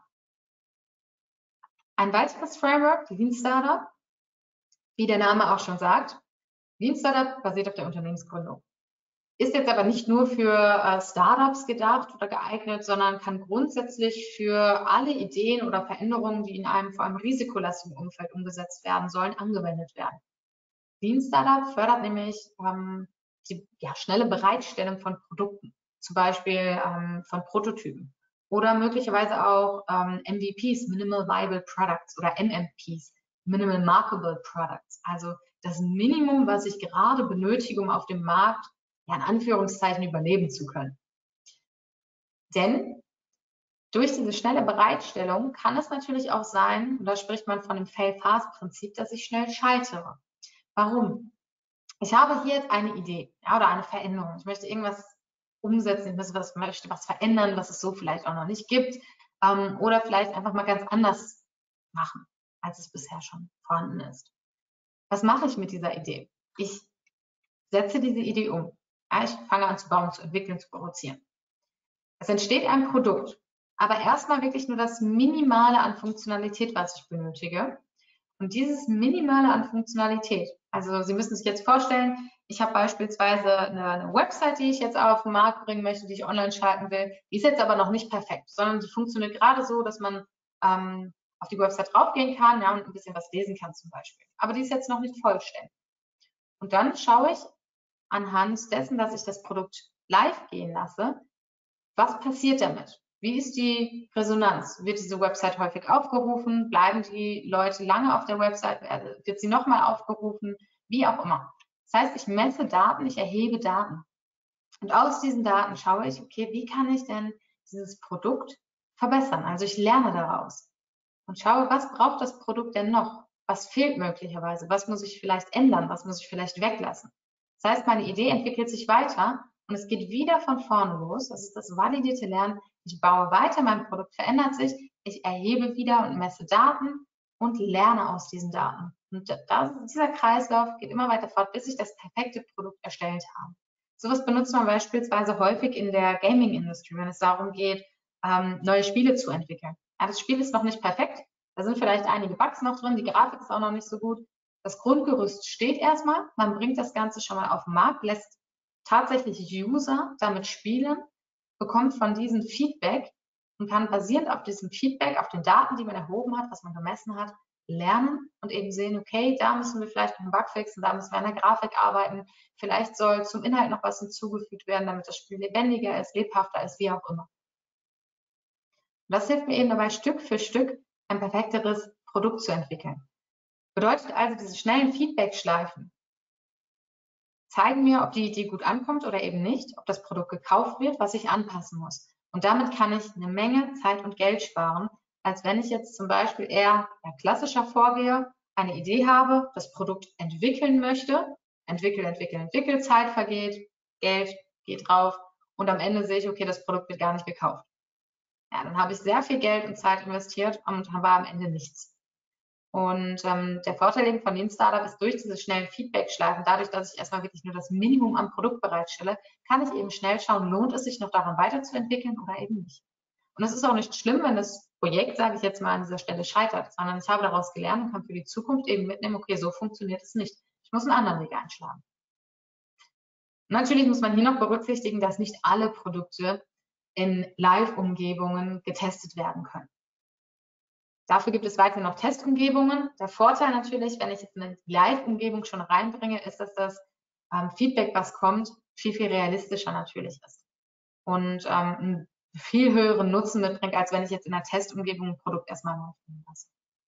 Ein weiteres Framework, Lean Startup, wie der Name auch schon sagt. Lean Startup basiert auf der Unternehmensgründung. Ist jetzt aber nicht nur für äh, Startups gedacht oder geeignet, sondern kann grundsätzlich für alle Ideen oder Veränderungen, die in einem vor allem risikolastigen Umfeld umgesetzt werden sollen, angewendet werden. Lean Startup fördert nämlich ähm, die ja, schnelle Bereitstellung von Produkten, zum Beispiel ähm, von Prototypen oder möglicherweise auch ähm, M V Ps, Minimal Viable Products oder M M Ps, Minimal Marketable Products, also das Minimum, was ich gerade benötige, um auf dem Markt ja, in Anführungszeichen überleben zu können. Denn durch diese schnelle Bereitstellung kann es natürlich auch sein, und da spricht man von dem Fail-Fast-Prinzip, dass ich schnell scheitere. Warum? Ich habe hier jetzt eine Idee ja, oder eine Veränderung. Ich möchte irgendwas umsetzen, ich möchte was, möchte was verändern, was es so vielleicht auch noch nicht gibt ähm, oder vielleicht einfach mal ganz anders machen, als es bisher schon vorhanden ist. Was mache ich mit dieser Idee? Ich setze diese Idee um. Ja, ich fange an zu bauen, zu entwickeln, zu produzieren. Es entsteht ein Produkt, aber erstmal wirklich nur das Minimale an Funktionalität, was ich benötige. Und dieses Minimale an Funktionalität, also Sie müssen sich jetzt vorstellen, ich habe beispielsweise eine, eine Website, die ich jetzt auf den Markt bringen möchte, die ich online schalten will. Die ist jetzt aber noch nicht perfekt, sondern sie funktioniert gerade so, dass man ähm, auf die Website draufgehen kann ja, und ein bisschen was lesen kann zum Beispiel. Aber die ist jetzt noch nicht vollständig. Und dann schaue ich anhand dessen, dass ich das Produkt live gehen lasse, was passiert damit? Wie ist die Resonanz? Wird diese Website häufig aufgerufen? Bleiben die Leute lange auf der Website? Wird sie nochmal aufgerufen? Wie auch immer. Das heißt, ich messe Daten, ich erhebe Daten. Und aus diesen Daten schaue ich, okay, wie kann ich denn dieses Produkt verbessern? Also ich lerne daraus und schaue, was braucht das Produkt denn noch? Was fehlt möglicherweise? Was muss ich vielleicht ändern? Was muss ich vielleicht weglassen? Das heißt, meine Idee entwickelt sich weiter und es geht wieder von vorne los. Das ist das validierte Lernen. Ich baue weiter, mein Produkt verändert sich. Ich erhebe wieder und messe Daten und lerne aus diesen Daten. Und das, dieser Kreislauf geht immer weiter fort, bis ich das perfekte Produkt erstellt habe. Sowas benutzt man beispielsweise häufig in der Gaming-Industrie, wenn es darum geht, ähm, neue Spiele zu entwickeln. Ja, das Spiel ist noch nicht perfekt. Da sind vielleicht einige Bugs noch drin. Die Grafik ist auch noch nicht so gut. Das Grundgerüst steht erstmal. Man bringt das Ganze schon mal auf den Markt, lässt tatsächlich User damit spielen, bekommt von diesem Feedback und kann basierend auf diesem Feedback, auf den Daten, die man erhoben hat, was man gemessen hat, lernen und eben sehen, okay, da müssen wir vielleicht noch einen Bug fixen, da müssen wir an der Grafik arbeiten, vielleicht soll zum Inhalt noch was hinzugefügt werden, damit das Spiel lebendiger ist, lebhafter ist, wie auch immer. Und das hilft mir eben dabei, Stück für Stück ein perfekteres Produkt zu entwickeln. Bedeutet also, diese schnellen Feedback-Schleifen zeigen mir, ob die Idee gut ankommt oder eben nicht, ob das Produkt gekauft wird, was ich anpassen muss. Und damit kann ich eine Menge Zeit und Geld sparen, als wenn ich jetzt zum Beispiel eher ja, klassischer vorgehe, eine Idee habe, das Produkt entwickeln möchte, entwickeln, entwickeln, entwickeln, Zeit vergeht, Geld geht drauf und am Ende sehe ich, okay, das Produkt wird gar nicht gekauft. Ja, dann habe ich sehr viel Geld und Zeit investiert und war am Ende nichts. Und ähm, der Vorteil eben von dem Startup ist, durch diese schnellen Feedback-Schleifen, dadurch, dass ich erstmal wirklich nur das Minimum am Produkt bereitstelle, kann ich eben schnell schauen, lohnt es sich noch daran weiterzuentwickeln oder eben nicht. Und es ist auch nicht schlimm, wenn das Projekt, sage ich jetzt mal, an dieser Stelle scheitert, sondern ich habe daraus gelernt und kann für die Zukunft eben mitnehmen, okay, so funktioniert es nicht. Ich muss einen anderen Weg einschlagen. Natürlich muss man hier noch berücksichtigen, dass nicht alle Produkte in Live-Umgebungen getestet werden können. Dafür gibt es weiterhin noch Testumgebungen. Der Vorteil natürlich, wenn ich jetzt eine Live-Umgebung schon reinbringe, ist, dass das ähm, Feedback, was kommt, viel, viel realistischer natürlich ist und ähm, einen viel höheren Nutzen mitbringt, als wenn ich jetzt in der Testumgebung ein Produkt erstmal laufen lasse.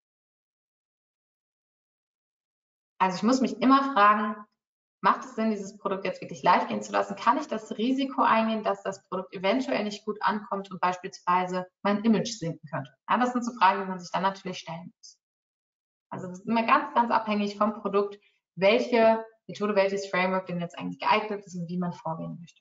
Also ich muss mich immer fragen, macht es Sinn, dieses Produkt jetzt wirklich live gehen zu lassen? Kann ich das Risiko eingehen, dass das Produkt eventuell nicht gut ankommt und beispielsweise mein Image sinken könnte? Ja, das sind so Fragen, die man sich dann natürlich stellen muss. Also das ist immer ganz, ganz abhängig vom Produkt, welche Methode, welches Framework denn jetzt eigentlich geeignet ist und wie man vorgehen möchte.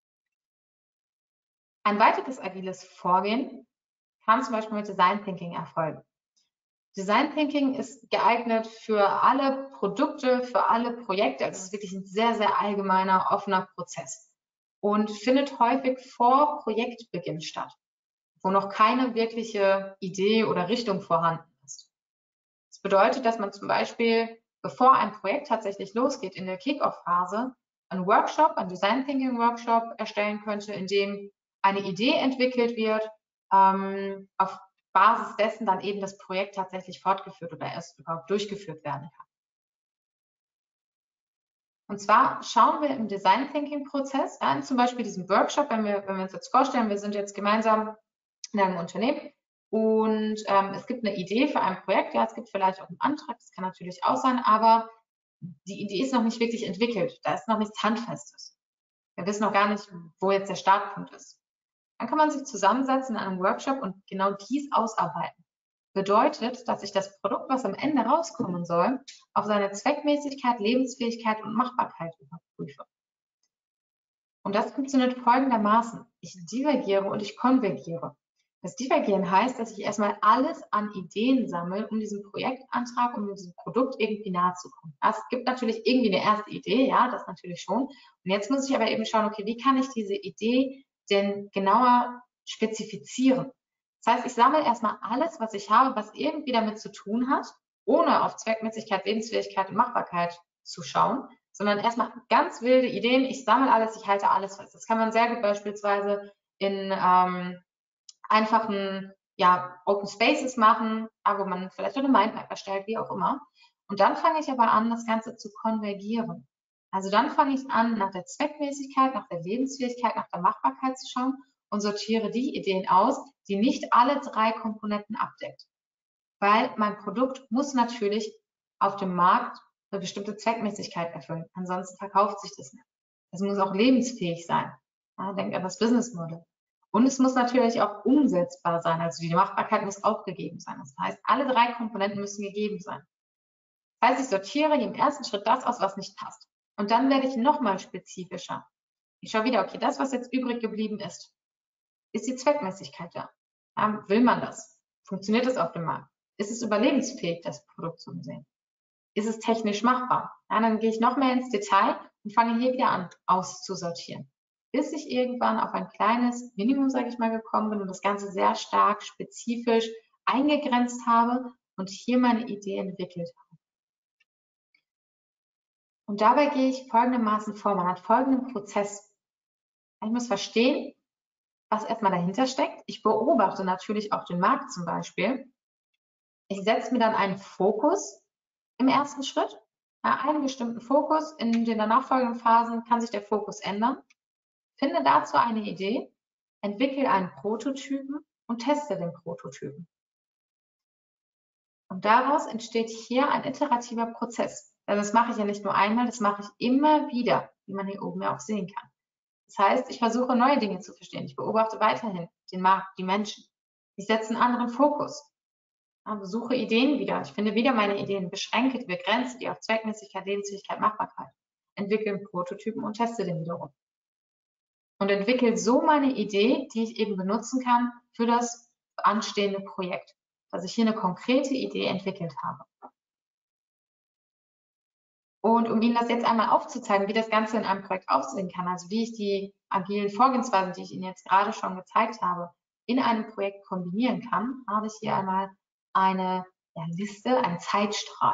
Ein weiteres agiles Vorgehen kann zum Beispiel mit Design Thinking erfolgen. Design Thinking ist geeignet für alle Produkte, für alle Projekte. Also es ist wirklich ein sehr, sehr allgemeiner, offener Prozess und findet häufig vor Projektbeginn statt, wo noch keine wirkliche Idee oder Richtung vorhanden ist. Das bedeutet, dass man zum Beispiel, bevor ein Projekt tatsächlich losgeht, in der Kick-Off-Phase einen Workshop, einen Design Thinking Workshop erstellen könnte, in dem eine Idee entwickelt wird, ähm, auf Basis dessen dann eben das Projekt tatsächlich fortgeführt oder erst überhaupt durchgeführt werden kann. Und zwar schauen wir im Design Thinking Prozess, ja, zum Beispiel diesen Workshop, wenn wir, wenn wir uns jetzt vorstellen, wir sind jetzt gemeinsam in einem Unternehmen und ähm, es gibt eine Idee für ein Projekt, ja, es gibt vielleicht auch einen Antrag, das kann natürlich auch sein, aber die Idee ist noch nicht wirklich entwickelt, da ist noch nichts Handfestes. Wir wissen noch gar nicht, wo jetzt der Startpunkt ist. Dann kann man sich zusammensetzen in einem Workshop und genau dies ausarbeiten. Bedeutet, dass ich das Produkt, was am Ende rauskommen soll, auf seine Zweckmäßigkeit, Lebensfähigkeit und Machbarkeit überprüfe. Und das funktioniert folgendermaßen. Ich divergiere und ich konvergiere. Das Divergieren heißt, dass ich erstmal alles an Ideen sammle, um diesem Projektantrag, um diesem Produkt irgendwie nahe zu kommen. Es gibt natürlich irgendwie eine erste Idee, ja, das natürlich schon. Und jetzt muss ich aber eben schauen, okay, wie kann ich diese Idee denn genauer spezifizieren? Das heißt, ich sammle erstmal alles, was ich habe, was irgendwie damit zu tun hat, ohne auf Zweckmäßigkeit, Lebensfähigkeit und Machbarkeit zu schauen, sondern erstmal ganz wilde Ideen. Ich sammle alles, ich halte alles fest. Das kann man sehr gut beispielsweise in ähm, einfachen ja, Open Spaces machen, wo man vielleicht eine Mindmap erstellt, wie auch immer. Und dann fange ich aber an, das Ganze zu konvergieren. Also dann fange ich an, nach der Zweckmäßigkeit, nach der Lebensfähigkeit, nach der Machbarkeit zu schauen und sortiere die Ideen aus, die nicht alle drei Komponenten abdeckt. Weil mein Produkt muss natürlich auf dem Markt eine bestimmte Zweckmäßigkeit erfüllen. Ansonsten verkauft sich das nicht. Es muss auch lebensfähig sein. Ja, denk an das Business Model. Und es muss natürlich auch umsetzbar sein. Also die Machbarkeit muss auch gegeben sein. Das heißt, alle drei Komponenten müssen gegeben sein. Das heißt, ich sortiere im ersten Schritt das aus, was nicht passt. Und dann werde ich nochmal spezifischer. Ich schaue wieder, okay, das, was jetzt übrig geblieben ist, ist die Zweckmäßigkeit da? Ja, will man das? Funktioniert das auf dem Markt? Ist es überlebensfähig, das Produkt zu sehen? Ist es technisch machbar? Ja, dann gehe ich noch mehr ins Detail und fange hier wieder an, auszusortieren. Bis ich irgendwann auf ein kleines Minimum, sage ich mal, gekommen bin und das Ganze sehr stark spezifisch eingegrenzt habe und hier meine Idee entwickelt habe. Und dabei gehe ich folgendermaßen vor. Man hat folgenden Prozess. Ich muss verstehen, was erstmal dahinter steckt. Ich beobachte natürlich auch den Markt zum Beispiel. Ich setze mir dann einen Fokus im ersten Schritt. Ja, einen bestimmten Fokus. In den nachfolgenden Phasen kann sich der Fokus ändern. Finde dazu eine Idee, entwickle einen Prototypen und teste den Prototypen. Und daraus entsteht hier ein iterativer Prozess. Also das mache ich ja nicht nur einmal, das mache ich immer wieder, wie man hier oben ja auch sehen kann. Das heißt, ich versuche neue Dinge zu verstehen. Ich beobachte weiterhin den Markt, die Menschen. Ich setze einen anderen Fokus. Suche Ideen wieder. Ich finde wieder meine Ideen, beschränke die, begrenze die auf Zweckmäßigkeit, Lebensfähigkeit, Machbarkeit. Entwickle einen Prototypen und teste den wiederum. Und entwickle so meine Idee, die ich eben benutzen kann, für das anstehende Projekt, dass ich hier eine konkrete Idee entwickelt habe. Und um Ihnen das jetzt einmal aufzuzeigen, wie das Ganze in einem Projekt aussehen kann, also wie ich die agilen Vorgehensweisen, die ich Ihnen jetzt gerade schon gezeigt habe, in einem Projekt kombinieren kann, habe ich hier einmal eine ja, Liste, einen Zeitstrahl.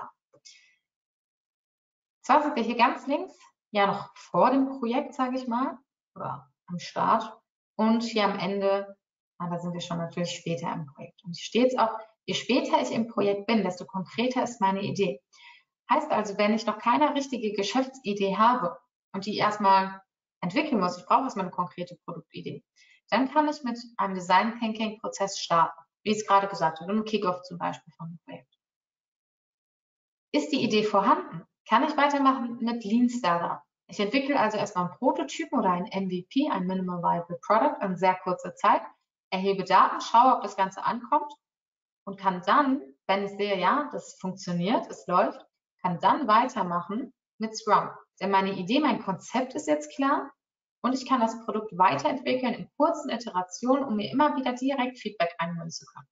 Zwar sind wir hier ganz links, ja noch vor dem Projekt, sage ich mal, oder am Start, und hier am Ende, na, da sind wir schon natürlich später im Projekt. Und hier steht es auch, je später ich im Projekt bin, desto konkreter ist meine Idee. Heißt also, wenn ich noch keine richtige Geschäftsidee habe und die erstmal entwickeln muss, ich brauche erstmal eine konkrete Produktidee, dann kann ich mit einem Design Thinking Prozess starten, wie ich es gerade gesagt habe, einem Kickoff zum Beispiel von einem Projekt. Ist die Idee vorhanden, kann ich weitermachen mit Lean Startup. Ich entwickle also erstmal einen Prototypen oder ein M V P, ein Minimal Viable Product, in sehr kurzer Zeit, erhebe Daten, schaue, ob das Ganze ankommt und kann dann, wenn ich sehe, ja, das funktioniert, es läuft, kann dann weitermachen mit Scrum. Denn meine Idee, mein Konzept ist jetzt klar und ich kann das Produkt weiterentwickeln in kurzen Iterationen, um mir immer wieder direkt Feedback einholen zu können.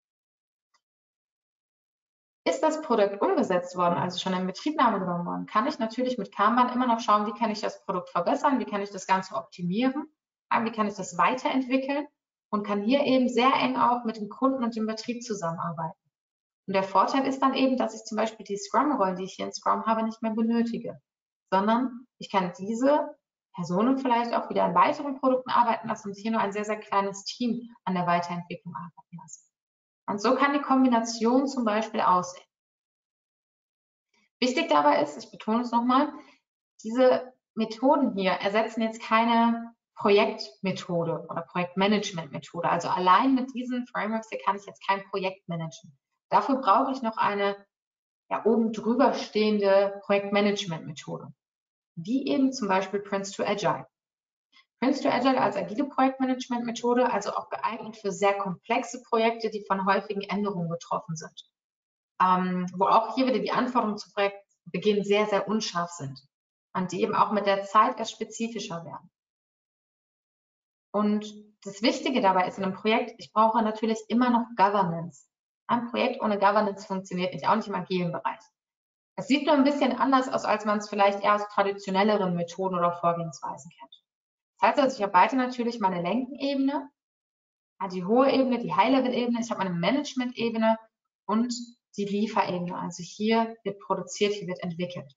Ist das Produkt umgesetzt worden, also schon in Betriebnahme genommen worden, kann ich natürlich mit Kanban immer noch schauen, wie kann ich das Produkt verbessern, wie kann ich das Ganze optimieren, wie kann ich das weiterentwickeln und kann hier eben sehr eng auch mit dem Kunden und dem Betrieb zusammenarbeiten. Und der Vorteil ist dann eben, dass ich zum Beispiel die Scrum-Rollen, die ich hier in Scrum habe, nicht mehr benötige, sondern ich kann diese Personen vielleicht auch wieder an weiteren Produkten arbeiten lassen und hier nur ein sehr, sehr kleines Team an der Weiterentwicklung arbeiten lassen. Und so kann die Kombination zum Beispiel aussehen. Wichtig dabei ist, ich betone es nochmal, diese Methoden hier ersetzen jetzt keine Projektmethode oder Projektmanagement-Methode. Also allein mit diesen Frameworks hier kann ich jetzt kein Projekt managen. Dafür brauche ich noch eine ja, oben drüber stehende Projektmanagement-Methode, wie eben zum Beispiel Prince to Agile. Prince to Agile als agile Projektmanagement-Methode, also auch geeignet für sehr komplexe Projekte, die von häufigen Änderungen betroffen sind, ähm, wo auch hier wieder die Anforderungen zu Projektbeginn sehr, sehr unscharf sind und die eben auch mit der Zeit erst spezifischer werden. Und das Wichtige dabei ist in einem Projekt, ich brauche natürlich immer noch Governance. Ein Projekt ohne Governance funktioniert nicht, auch nicht im agilen Bereich. Es sieht nur ein bisschen anders aus, als man es vielleicht eher aus traditionelleren Methoden oder Vorgehensweisen kennt. Das heißt also, ich habe weiter natürlich meine Lenkenebene, die hohe Ebene, die High-Level-Ebene, ich habe meine Management-Ebene und die Lieferebene. Also hier wird produziert, hier wird entwickelt.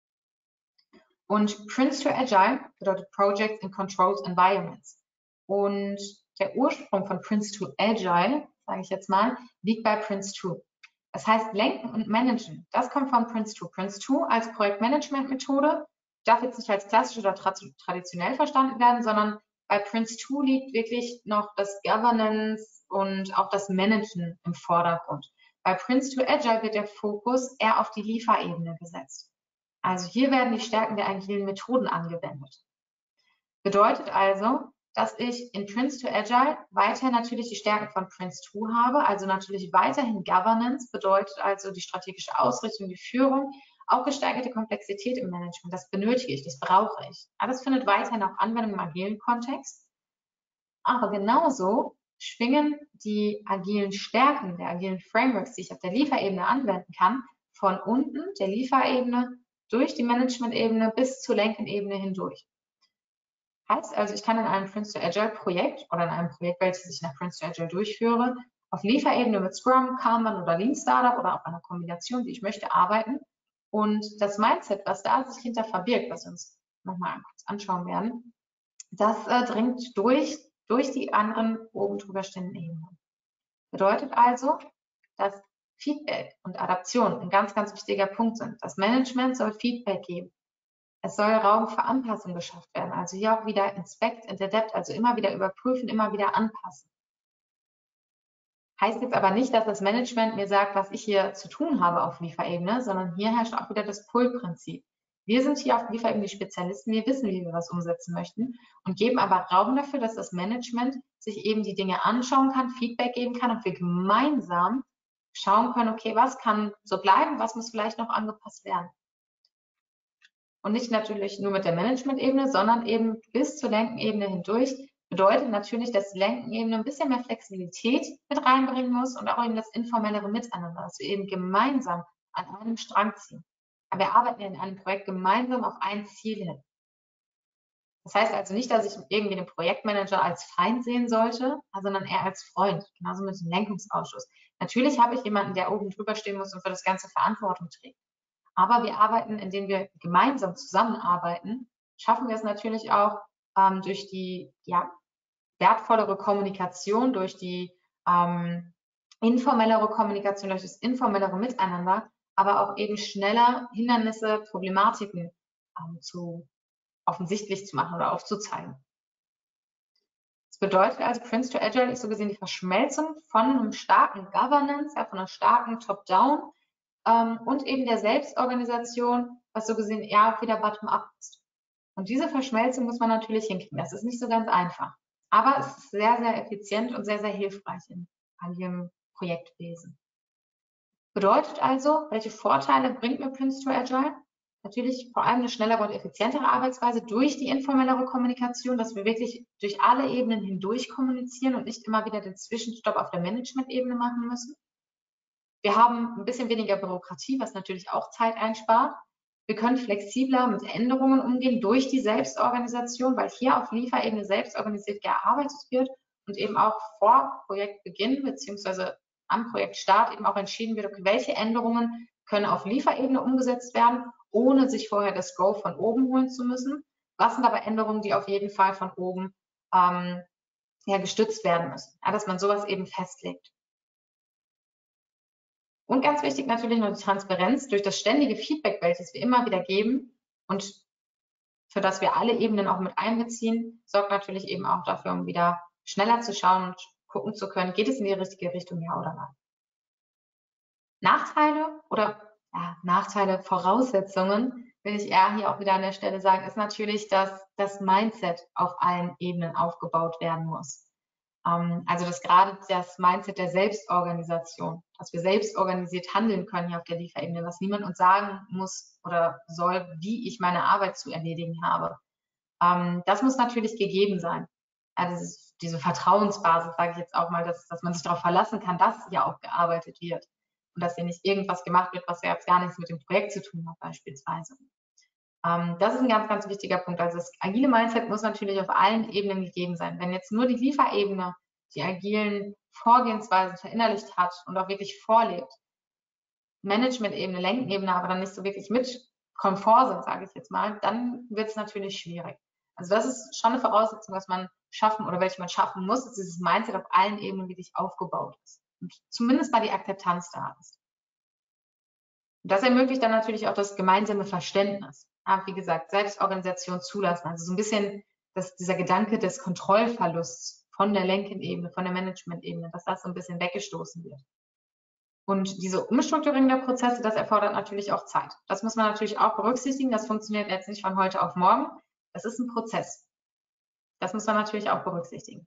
Und Prince to Agile bedeutet Projects in Controlled Environments. Und der Ursprung von Prince to Agile, sage ich jetzt mal, liegt bei Prince two. Das heißt, lenken und managen, das kommt von Prince two. Prince two als Projektmanagement-Methode darf jetzt nicht als klassisch oder tra traditionell verstanden werden, sondern bei Prince two liegt wirklich noch das Governance und auch das Managen im Vordergrund. Bei Prince to Agile wird der Fokus eher auf die Lieferebene gesetzt. Also hier werden die Stärken der agilen Methoden angewendet. Bedeutet also, dass ich in Prince to Agile weiter natürlich die Stärken von Prince two habe, also natürlich weiterhin Governance, bedeutet also die strategische Ausrichtung, die Führung, auch gesteigerte Komplexität im Management, das benötige ich, das brauche ich. Aber das findet weiterhin auch Anwendung im agilen Kontext. Aber genauso schwingen die agilen Stärken der agilen Frameworks, die ich auf der Lieferebene anwenden kann, von unten der Lieferebene durch die Management-Ebene bis zur Lenkenebene hindurch. Heißt also, ich kann in einem Prince to Agile Projekt oder in einem Projekt, welches ich nach Prince to Agile durchführe, auf Lieferebene mit Scrum, Kanban oder Lean Startup oder auch einer Kombination, die ich möchte, arbeiten. Und das Mindset, was da sich hinter verbirgt, was wir uns nochmal kurz anschauen werden, das äh, dringt durch, durch die anderen oben drüber stehenden Ebenen. Bedeutet also, dass Feedback und Adaption ein ganz, ganz wichtiger Punkt sind. Das Management soll Feedback geben. Es soll Raum für Anpassung geschafft werden. Also hier auch wieder Inspect and Adapt, also immer wieder überprüfen, immer wieder anpassen. Heißt jetzt aber nicht, dass das Management mir sagt, was ich hier zu tun habe auf Lieferebene, sondern hier herrscht auch wieder das Pull-Prinzip. Wir sind hier auf Lieferebene die Spezialisten, wir wissen, wie wir was umsetzen möchten und geben aber Raum dafür, dass das Management sich eben die Dinge anschauen kann, Feedback geben kann und wir gemeinsam schauen können, okay, was kann so bleiben, was muss vielleicht noch angepasst werden. Und nicht natürlich nur mit der Management-Ebene, sondern eben bis zur Lenkenebene hindurch Bedeutet natürlich, dass die Lenkenebene ein bisschen mehr Flexibilität mit reinbringen muss und auch eben das informellere Miteinander, dass wir eben gemeinsam an einem Strang ziehen. Aber wir arbeiten ja in einem Projekt gemeinsam auf ein Ziel hin. Das heißt also nicht, dass ich irgendwie den Projektmanager als Feind sehen sollte, sondern eher als Freund, genauso mit dem Lenkungsausschuss. Natürlich habe ich jemanden, der oben drüber stehen muss und für das Ganze Verantwortung trägt. Aber wir arbeiten, indem wir gemeinsam zusammenarbeiten, schaffen wir es natürlich auch ähm, durch die ja, wertvollere Kommunikation, durch die ähm, informellere Kommunikation, durch das informellere Miteinander, aber auch eben schneller Hindernisse, Problematiken ähm, zu offensichtlich zu machen oder aufzuzeigen. Das bedeutet also, Prince to Agile ist so gesehen die Verschmelzung von einem starken Governance, ja, von einer starken Top-Down ähm, und eben der Selbstorganisation, was so gesehen eher auch wieder Bottom-up ist. Und diese Verschmelzung muss man natürlich hinkriegen. Das ist nicht so ganz einfach. Aber es ist sehr, sehr effizient und sehr, sehr hilfreich in agilem Projektwesen. Bedeutet also, welche Vorteile bringt mir Prince to Agile? Natürlich vor allem eine schnellere und effizientere Arbeitsweise durch die informellere Kommunikation, dass wir wirklich durch alle Ebenen hindurch kommunizieren und nicht immer wieder den Zwischenstopp auf der Management-Ebene machen müssen. Wir haben ein bisschen weniger Bürokratie, was natürlich auch Zeit einspart. Wir können flexibler mit Änderungen umgehen durch die Selbstorganisation, weil hier auf Lieferebene selbst organisiert gearbeitet wird und eben auch vor Projektbeginn bzw. am Projektstart eben auch entschieden wird, okay, welche Änderungen können auf Lieferebene umgesetzt werden, ohne sich vorher das Go von oben holen zu müssen. Was sind aber Änderungen, die auf jeden Fall von oben ähm, ja, gestützt werden müssen, ja, dass man sowas eben festlegt. Und ganz wichtig natürlich noch die Transparenz durch das ständige Feedback, welches wir immer wieder geben und für das wir alle Ebenen auch mit einbeziehen, sorgt natürlich eben auch dafür, um wieder schneller zu schauen und gucken zu können, geht es in die richtige Richtung, ja oder nein. Nachteile oder ja, Nachteile, Voraussetzungen, will ich eher hier auch wieder an der Stelle sagen, ist natürlich, dass das Mindset auf allen Ebenen aufgebaut werden muss. Ähm, also dass gerade das Mindset der Selbstorganisation, dass wir selbst organisiert handeln können hier auf der Lieferebene, dass niemand uns sagen muss oder soll, wie ich meine Arbeit zu erledigen habe. Ähm, das muss natürlich gegeben sein. Also diese Vertrauensbasis, sage ich jetzt auch mal, dass, dass man sich darauf verlassen kann, dass ja auch gearbeitet wird. Und dass hier nicht irgendwas gemacht wird, was ja jetzt gar nichts mit dem Projekt zu tun hat, beispielsweise. Ähm, das ist ein ganz, ganz wichtiger Punkt. Also das agile Mindset muss natürlich auf allen Ebenen gegeben sein. Wenn jetzt nur die Lieferebene die agilen Vorgehensweisen verinnerlicht hat und auch wirklich vorlebt, Management-Ebene, Lenkenebene, aber dann nicht so wirklich mit Komfort sind, sage ich jetzt mal, dann wird es natürlich schwierig. Also das ist schon eine Voraussetzung, was man schaffen oder welche man schaffen muss, dass dieses Mindset auf allen Ebenen wirklich aufgebaut ist. Und zumindest mal die Akzeptanz da ist. Und das ermöglicht dann natürlich auch das gemeinsame Verständnis. Ja, wie gesagt, Selbstorganisation zulassen. Also so ein bisschen das, dieser Gedanke des Kontrollverlusts von der Lenkenebene, von der Management-Ebene, dass das so ein bisschen weggestoßen wird. Und diese Umstrukturierung der Prozesse, das erfordert natürlich auch Zeit. Das muss man natürlich auch berücksichtigen. Das funktioniert jetzt nicht von heute auf morgen. Das ist ein Prozess. Das muss man natürlich auch berücksichtigen.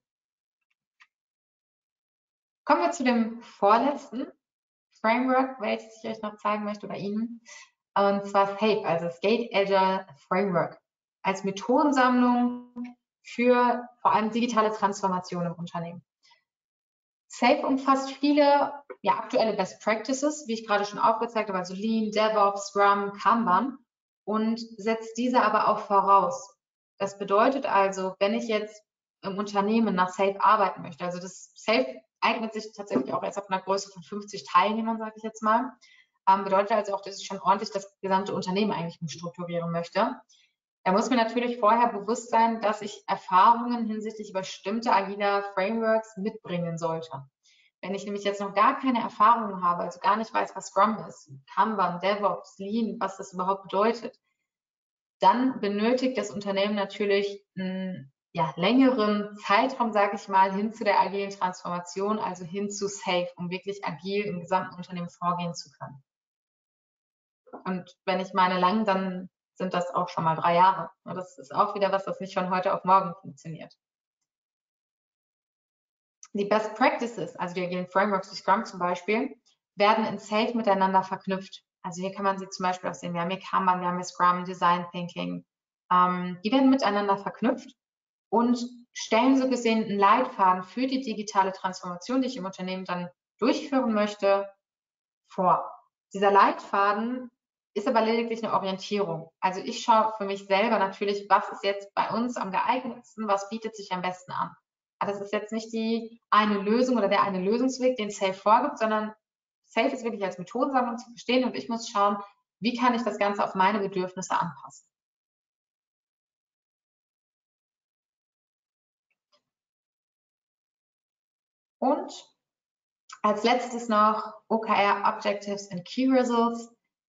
Kommen wir zu dem vorletzten Framework, welches ich euch noch zeigen möchte oder Ihnen. Und zwar SAFe, also Scaled Agile Framework, als Methodensammlung für vor allem digitale Transformation im Unternehmen. SAFe umfasst viele ja, aktuelle Best Practices, wie ich gerade schon aufgezeigt habe, also Lean, DevOps, Scrum, Kanban, und setzt diese aber auch voraus. Das bedeutet also, wenn ich jetzt im Unternehmen nach SAFe arbeiten möchte, also das SAFe eignet sich tatsächlich auch erst auf einer Größe von fünfzig Teilnehmern, sage ich jetzt mal, ähm, bedeutet also auch, dass ich schon ordentlich das gesamte Unternehmen eigentlich strukturieren möchte. Da muss mir natürlich vorher bewusst sein, dass ich Erfahrungen hinsichtlich bestimmter agiler Frameworks mitbringen sollte. Wenn ich nämlich jetzt noch gar keine Erfahrung habe, also gar nicht weiß, was Scrum ist, Kanban, DevOps, Lean, was das überhaupt bedeutet, dann benötigt das Unternehmen natürlich einen ja, längeren Zeitraum, sage ich mal, hin zu der agilen Transformation, also hin zu SAFe, um wirklich agil im gesamten Unternehmen vorgehen zu können. Und wenn ich meine lang, dann sind das auch schon mal drei Jahre. Und das ist auch wieder was, das nicht von heute auf morgen funktioniert. Die Best Practices, also die agilen Frameworks, wie Scrum zum Beispiel, werden in SAFe miteinander verknüpft. Also hier kann man sie zum Beispiel auch sehen. Wir haben hier Kanban, wir haben hier Scrum, Design Thinking. Ähm, die werden miteinander verknüpft. und stellen so gesehen einen Leitfaden für die digitale Transformation, die ich im Unternehmen dann durchführen möchte, vor. Dieser Leitfaden ist aber lediglich eine Orientierung. Also ich schaue für mich selber natürlich, was ist jetzt bei uns am geeignetsten, was bietet sich am besten an. Aber das ist jetzt nicht die eine Lösung oder der eine Lösungsweg, den SAFe vorgibt, sondern SAFe ist wirklich als Methodensammlung zu verstehen und ich muss schauen, wie kann ich das Ganze auf meine Bedürfnisse anpassen. Und als letztes noch O K R, Objectives and Key Results.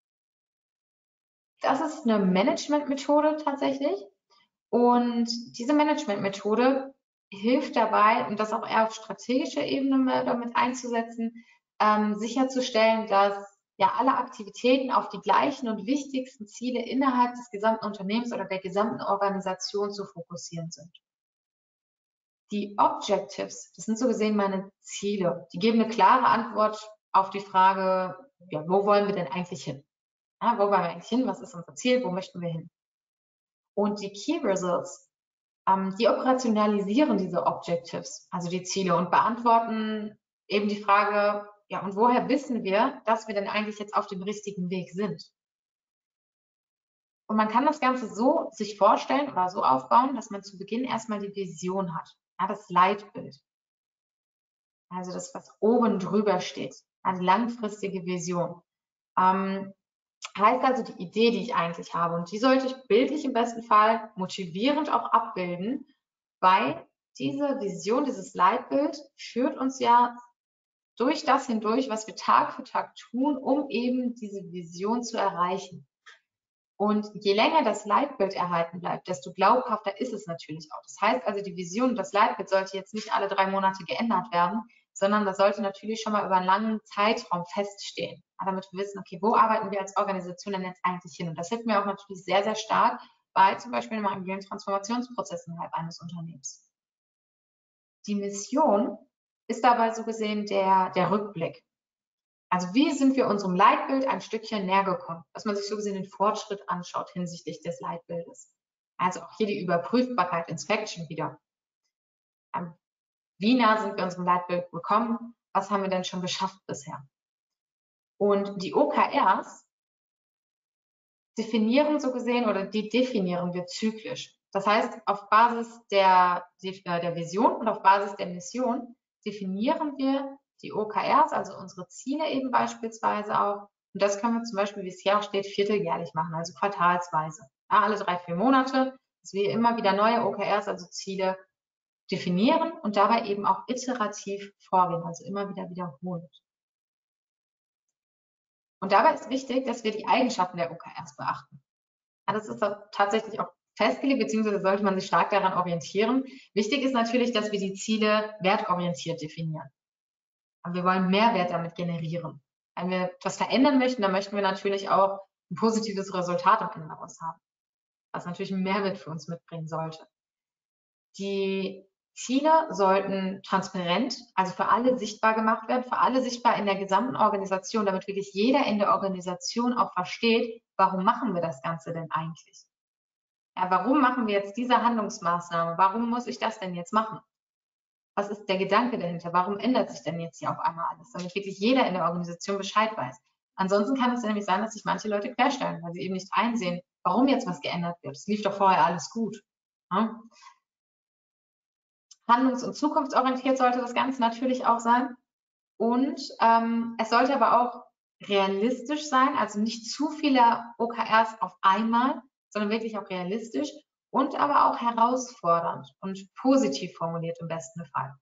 Das ist eine Management-Methode tatsächlich. Und diese Management-Methode hilft dabei, und das auch eher auf strategischer Ebene damit einzusetzen, ähm, sicherzustellen, dass ja alle Aktivitäten auf die gleichen und wichtigsten Ziele innerhalb des gesamten Unternehmens oder der gesamten Organisation zu fokussieren sind. Die Objectives, das sind so gesehen meine Ziele. Die geben eine klare Antwort auf die Frage, ja, wo wollen wir denn eigentlich hin? Ja, wo wollen wir eigentlich hin? Was ist unser Ziel? Wo möchten wir hin? Und die Key Results, ähm, die operationalisieren diese Objectives, also die Ziele, und beantworten eben die Frage, ja, und woher wissen wir, dass wir denn eigentlich jetzt auf dem richtigen Weg sind? Und man kann das Ganze so sich vorstellen oder so aufbauen, dass man zu Beginn erstmal die Vision hat, ja, das Leitbild. Also das, was oben drüber steht, eine langfristige Vision. Ähm, heißt also die Idee, die ich eigentlich habe, und die sollte ich bildlich im besten Fall motivierend auch abbilden, weil diese Vision, dieses Leitbild führt uns ja durch das hindurch, was wir Tag für Tag tun, um eben diese Vision zu erreichen. Und je länger das Leitbild erhalten bleibt, desto glaubhafter ist es natürlich auch. Das heißt also, die Vision und das Leitbild sollte jetzt nicht alle drei Monate geändert werden, sondern das sollte natürlich schon mal über einen langen Zeitraum feststehen, damit wir wissen, okay, wo arbeiten wir als Organisation denn jetzt eigentlich hin? Und das hilft mir auch natürlich sehr, sehr stark bei zum Beispiel einem agilen Transformationsprozess innerhalb eines Unternehmens. Die Mission ist dabei so gesehen der, der Rückblick. Also wie sind wir unserem Leitbild ein Stückchen näher gekommen, dass man sich so gesehen den Fortschritt anschaut hinsichtlich des Leitbildes. Also auch hier die Überprüfbarkeit, Inspection wieder. Wie nah sind wir unserem Leitbild gekommen? Was haben wir denn schon geschafft bisher? Und die O K Rs definieren so gesehen, oder die definieren wir zyklisch. Das heißt, auf Basis der, der Vision und auf Basis der Mission definieren wir die O K Rs, also unsere Ziele eben beispielsweise auch. Und das können wir zum Beispiel, wie es hier auch steht, vierteljährlich machen, also quartalsweise. Ja, alle drei, vier Monate, dass wir immer wieder neue O K Rs, also Ziele, definieren und dabei eben auch iterativ vorgehen, also immer wieder wiederholen. Und dabei ist wichtig, dass wir die Eigenschaften der O K Rs beachten. Ja, das ist tatsächlich auch festgelegt, beziehungsweise sollte man sich stark daran orientieren. Wichtig ist natürlich, dass wir die Ziele wertorientiert definieren. Und wir wollen Mehrwert damit generieren. Wenn wir etwas verändern möchten, dann möchten wir natürlich auch ein positives Resultat am Ende daraus haben, was natürlich einen Mehrwert für uns mitbringen sollte. Die Ziele sollten transparent, also für alle sichtbar gemacht werden, für alle sichtbar in der gesamten Organisation, damit wirklich jeder in der Organisation auch versteht, warum machen wir das Ganze denn eigentlich? Ja, warum machen wir jetzt diese Handlungsmaßnahme? Warum muss ich das denn jetzt machen? Was ist der Gedanke dahinter? Warum ändert sich denn jetzt hier auf einmal alles? Damit wirklich jeder in der Organisation Bescheid weiß. Ansonsten kann es nämlich sein, dass sich manche Leute querstellen, weil sie eben nicht einsehen, warum jetzt was geändert wird. Es lief doch vorher alles gut. Ja? Handlungs- und zukunftsorientiert sollte das Ganze natürlich auch sein. Und ähm, es sollte aber auch realistisch sein, also nicht zu viele O K Rs auf einmal, sondern wirklich auch realistisch und aber auch herausfordernd und positiv formuliert im besten Fall.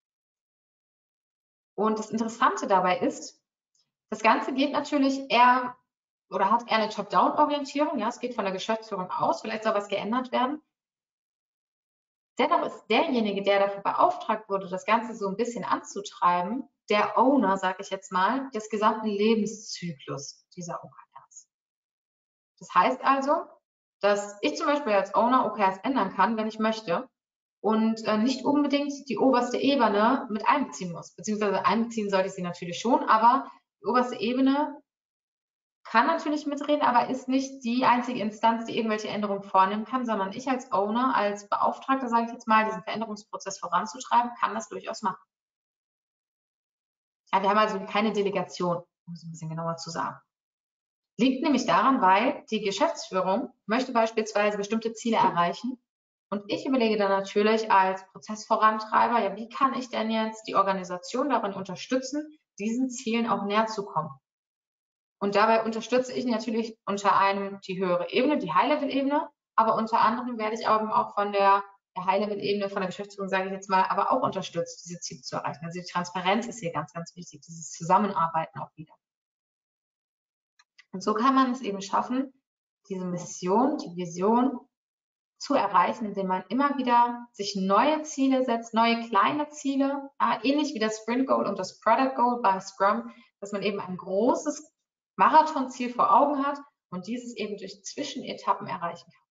Und das Interessante dabei ist, das Ganze geht natürlich eher oder hat eher eine Top-Down-Orientierung. Ja, es geht von der Geschäftsführung aus, vielleicht soll was geändert werden. Dennoch ist derjenige, der dafür beauftragt wurde, das Ganze so ein bisschen anzutreiben, der Owner, sage ich jetzt mal, des gesamten Lebenszyklus dieser O K Rs. Das heißt also, dass ich zum Beispiel als Owner O K Rs ändern kann, wenn ich möchte, und äh, nicht unbedingt die oberste Ebene mit einbeziehen muss. Beziehungsweise einbeziehen sollte ich sie natürlich schon, aber die oberste Ebene kann natürlich mitreden, aber ist nicht die einzige Instanz, die irgendwelche Änderungen vornehmen kann, sondern ich als Owner, als Beauftragter, sage ich jetzt mal, diesen Veränderungsprozess voranzutreiben, kann das durchaus machen. Ja, wir haben also keine Delegation, um es ein bisschen genauer zu sagen. Liegt nämlich daran, weil die Geschäftsführung möchte beispielsweise bestimmte Ziele erreichen und ich überlege dann natürlich als Prozessvorantreiber, ja, wie kann ich denn jetzt die Organisation darin unterstützen, diesen Zielen auch näher zu kommen? Und dabei unterstütze ich natürlich unter einem die höhere Ebene, die High-Level-Ebene, aber unter anderem werde ich aber auch von der, der High-Level-Ebene, von der Geschäftsführung, sage ich jetzt mal, aber auch unterstützt, diese Ziele zu erreichen. Also die Transparenz ist hier ganz, ganz wichtig, dieses Zusammenarbeiten auch wieder. Und so kann man es eben schaffen, diese Mission, die Vision zu erreichen, indem man immer wieder sich neue Ziele setzt, neue kleine Ziele, ja, ähnlich wie das Sprint Goal und das Product Goal bei Scrum, dass man eben ein großes Marathonziel vor Augen hat und dieses eben durch Zwischenetappen erreichen kann.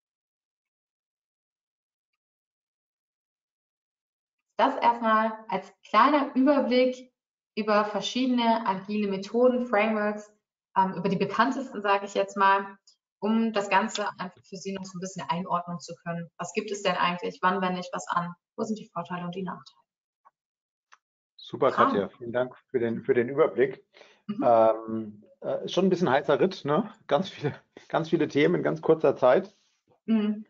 Das erstmal als kleiner Überblick über verschiedene agile Methoden, Frameworks, ähm, über die bekanntesten, sage ich jetzt mal, um das Ganze einfach für Sie noch so ein bisschen einordnen zu können. Was gibt es denn eigentlich? Wann wende ich was an? Wo sind die Vorteile und die Nachteile? Super, Fragen? Katja, vielen Dank für den, für den Überblick. Mhm. Ähm, äh, ist schon ein bisschen heißer Ritt, ne? Ganz viele, ganz viele Themen in ganz kurzer Zeit. Mhm.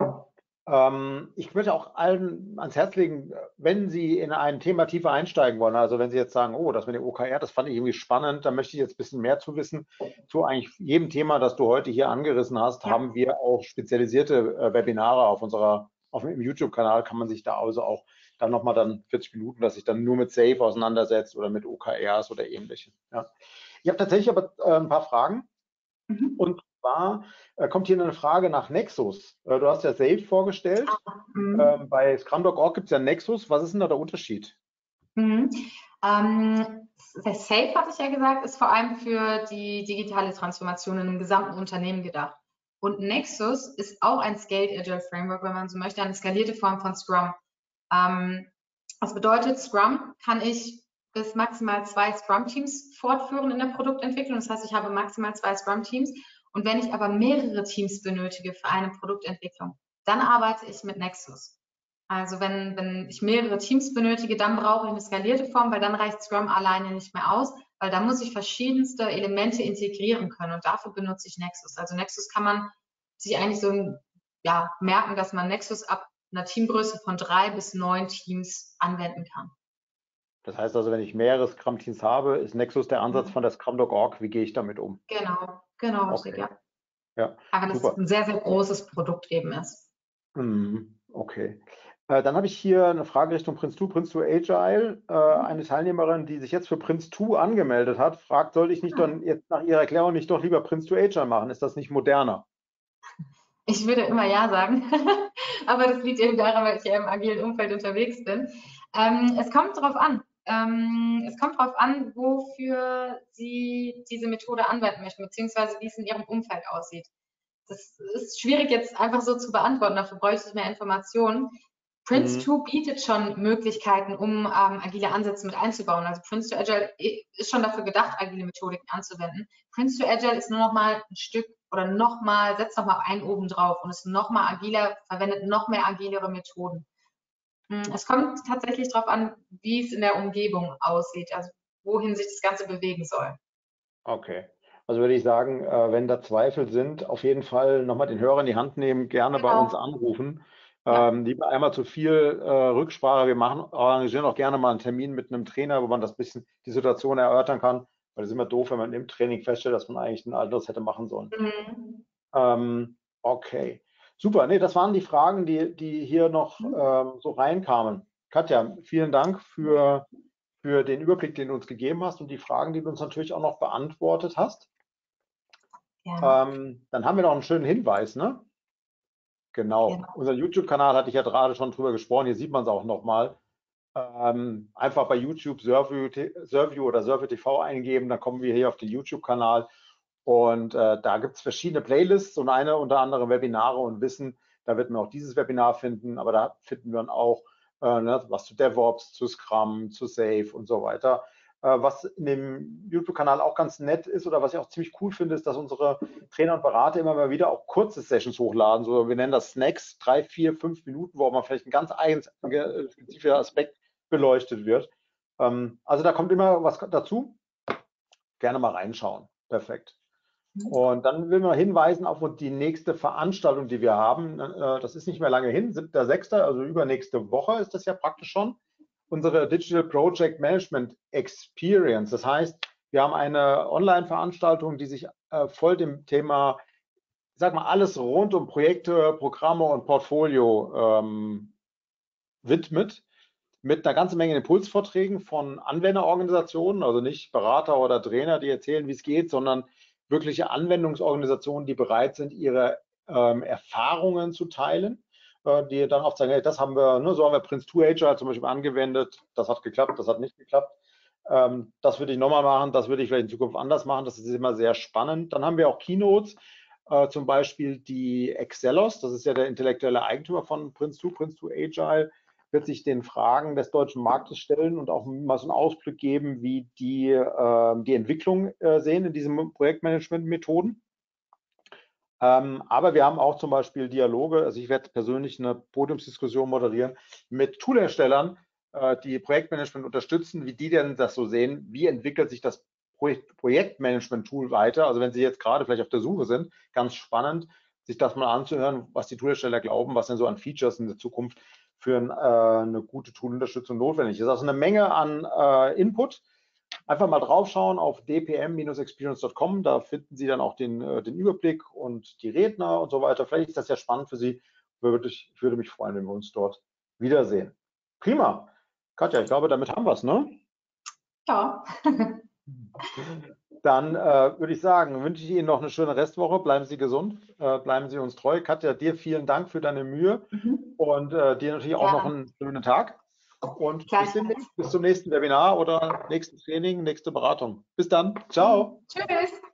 Ähm, ich würde auch allen ans Herz legen, wenn Sie in ein Thema tiefer einsteigen wollen, also wenn Sie jetzt sagen, oh, das mit dem O K R, das fand ich irgendwie spannend, da möchte ich jetzt ein bisschen mehr zu wissen. Zu eigentlich jedem Thema, das du heute hier angerissen hast, Ja. haben wir auch spezialisierte äh, Webinare auf unserer, auf dem YouTube-Kanal, kann man sich da also auch dann nochmal dann vierzig Minuten, dass sich dann nur mit Safe auseinandersetzt oder mit O K Rs oder ähnlichem. Ja. Ich habe tatsächlich aber äh, ein paar Fragen. Mhm. Und zwar äh, kommt hier eine Frage nach Nexus. Äh, du hast ja Safe vorgestellt. Mhm. Ähm, bei Scrum Punkt org gibt es ja Nexus. Was ist denn da der Unterschied? Mhm. Ähm, Safe, hatte ich ja gesagt, ist vor allem für die digitale Transformation in einem gesamten Unternehmen gedacht. Und Nexus ist auch ein Scaled Agile Framework, wenn man so möchte, eine skalierte Form von Scrum. Ähm, das bedeutet, Scrum kann ich bis maximal zwei Scrum-Teams fortführen in der Produktentwicklung. Das heißt, ich habe maximal zwei Scrum-Teams. Und wenn ich aber mehrere Teams benötige für eine Produktentwicklung, dann arbeite ich mit Nexus. Also wenn, wenn ich mehrere Teams benötige, dann brauche ich eine skalierte Form, weil dann reicht Scrum alleine nicht mehr aus, weil da muss ich verschiedenste Elemente integrieren können und dafür benutze ich Nexus. Also Nexus kann man sich eigentlich so ja, merken, dass man Nexus ab einer Teamgröße von drei bis neun Teams anwenden kann. Das heißt also, wenn ich mehrere Scrum-Teams habe, ist Nexus der Ansatz von der Scrum Punkt org. Wie gehe ich damit um? Genau, genau, richtig, Okay. ja. Ja, Aber das super. ein sehr, sehr großes Produkt eben ist. Mhm, okay. Äh, dann habe ich hier eine Frage Richtung Prince zwei, Prince zwei Agile. Äh, eine Teilnehmerin, die sich jetzt für Prince zwei angemeldet hat, fragt, soll ich nicht Ah. dann jetzt nach ihrer Erklärung nicht doch lieber Prince zwei Agile machen? Ist das nicht moderner? Ich würde immer ja sagen, aber das liegt eben daran, weil ich ja im agilen Umfeld unterwegs bin. Ähm, es kommt darauf an. Ähm, es kommt darauf an, wofür Sie diese Methode anwenden möchten, beziehungsweise wie es in Ihrem Umfeld aussieht. Das ist schwierig jetzt einfach so zu beantworten, dafür bräuchte ich mehr Informationen. Prince Mhm. zwei bietet schon Möglichkeiten, um ähm, agile Ansätze mit einzubauen. Also Prince zwei Agile ist schon dafür gedacht, agile Methodiken anzuwenden. Prince zwei Agile ist nur noch mal ein Stück oder noch mal, setzt noch mal einen oben drauf und ist noch mal agiler, verwendet noch mehr agilere Methoden. Es kommt tatsächlich darauf an, wie es in der Umgebung aussieht, also wohin sich das Ganze bewegen soll. Okay. Also würde ich sagen, äh, wenn da Zweifel sind, auf jeden Fall nochmal den Hörer in die Hand nehmen, gerne bei Genau. uns anrufen. Ja. Ähm, lieber einmal zu viel äh, Rücksprache. Wir machen, arrangieren auch gerne mal einen Termin mit einem Trainer, wo man das bisschen die Situation erörtern kann. Weil es ist immer doof, wenn man im Training feststellt, dass man eigentlich ein anderes hätte machen sollen. Mhm. Ähm, okay. Super. Nee, das waren die Fragen, die, die hier noch ähm, so reinkamen. Katja, vielen Dank für, für den Überblick, den du uns gegeben hast und die Fragen, die du uns natürlich auch noch beantwortet hast. Ja. Ähm, dann haben wir noch einen schönen Hinweis, ne? Genau. Genau. Unser YouTube-Kanal hatte ich ja gerade schon drüber gesprochen. Hier sieht man es auch nochmal. Ähm, einfach bei YouTube Surview, Surview oder Surview T V eingeben, dann kommen wir hier auf den YouTube-Kanal. Und äh, da gibt es verschiedene Playlists und eine unter anderem Webinare und Wissen. Da wird man auch dieses Webinar finden, aber da finden wir dann auch äh, ne, was zu DevOps, zu Scrum, zu Safe und so weiter. Was in dem YouTube-Kanal auch ganz nett ist oder was ich auch ziemlich cool finde, ist, dass unsere Trainer und Berater immer mal wieder auch kurze Sessions hochladen. So, wir nennen das Snacks, drei, vier, fünf Minuten, wo man vielleicht ein ganz eigenes, spezifischer Aspekt beleuchtet wird. Also da kommt immer was dazu. Gerne mal reinschauen. Perfekt. Und dann will man hinweisen auf die nächste Veranstaltung, die wir haben. Das ist nicht mehr lange hin, siebter sechster, also übernächste Woche ist das ja praktisch schon. Unsere Digital Project Management Experience. Das heißt, wir haben eine Online-Veranstaltung, die sich äh, voll dem Thema, ich sag mal, alles rund um Projekte, Programme und Portfolio ähm, widmet, mit einer ganzen Menge Impulsvorträgen von Anwenderorganisationen, also nicht Berater oder Trainer, die erzählen, wie es geht, sondern wirkliche Anwendungsorganisationen, die bereit sind, ihre ähm, Erfahrungen zu teilen, die dann oft sagen, hey, das haben wir, ne, so haben wir Prince zwei Agile zum Beispiel angewendet, das hat geklappt, das hat nicht geklappt. Ähm, das würde ich nochmal machen, das würde ich vielleicht in Zukunft anders machen, das ist immer sehr spannend. Dann haben wir auch Keynotes, äh, zum Beispiel die Excelos, das ist ja der intellektuelle Eigentümer von Prince zwei, Prince zwei Agile, wird sich den Fragen des deutschen Marktes stellen und auch mal so einen Ausblick geben, wie die äh, die Entwicklung äh, sehen in diesen Projektmanagement-Methoden. Ähm, aber wir haben auch zum Beispiel Dialoge, also ich werde persönlich eine Podiumsdiskussion moderieren mit Toolherstellern, äh, die Projektmanagement unterstützen, wie die denn das so sehen, wie entwickelt sich das Projekt Projektmanagement-Tool weiter. Also wenn Sie jetzt gerade vielleicht auf der Suche sind, ganz spannend, sich das mal anzuhören, was die Toolhersteller glauben, was denn so an Features in der Zukunft für ein, äh, eine gute Toolunterstützung notwendig ist. Also eine Menge an äh, Input. Einfach mal draufschauen auf d p m Bindestrich experience Punkt com, da finden Sie dann auch den, den Überblick und die Redner und so weiter. Vielleicht ist das ja spannend für Sie. Ich würde mich freuen, wenn wir uns dort wiedersehen. Prima. Katja, ich glaube, damit haben wir es, ne? Ja. Dann äh, würde ich sagen, wünsche ich Ihnen noch eine schöne Restwoche. Bleiben Sie gesund, äh, bleiben Sie uns treu. Katja, dir vielen Dank für deine Mühe mhm. und äh, dir natürlich auch ja. noch einen schönen Tag. Und bis, demnächst, bis zum nächsten Webinar oder nächsten Training, nächste Beratung. Bis dann. Ciao. Tschüss.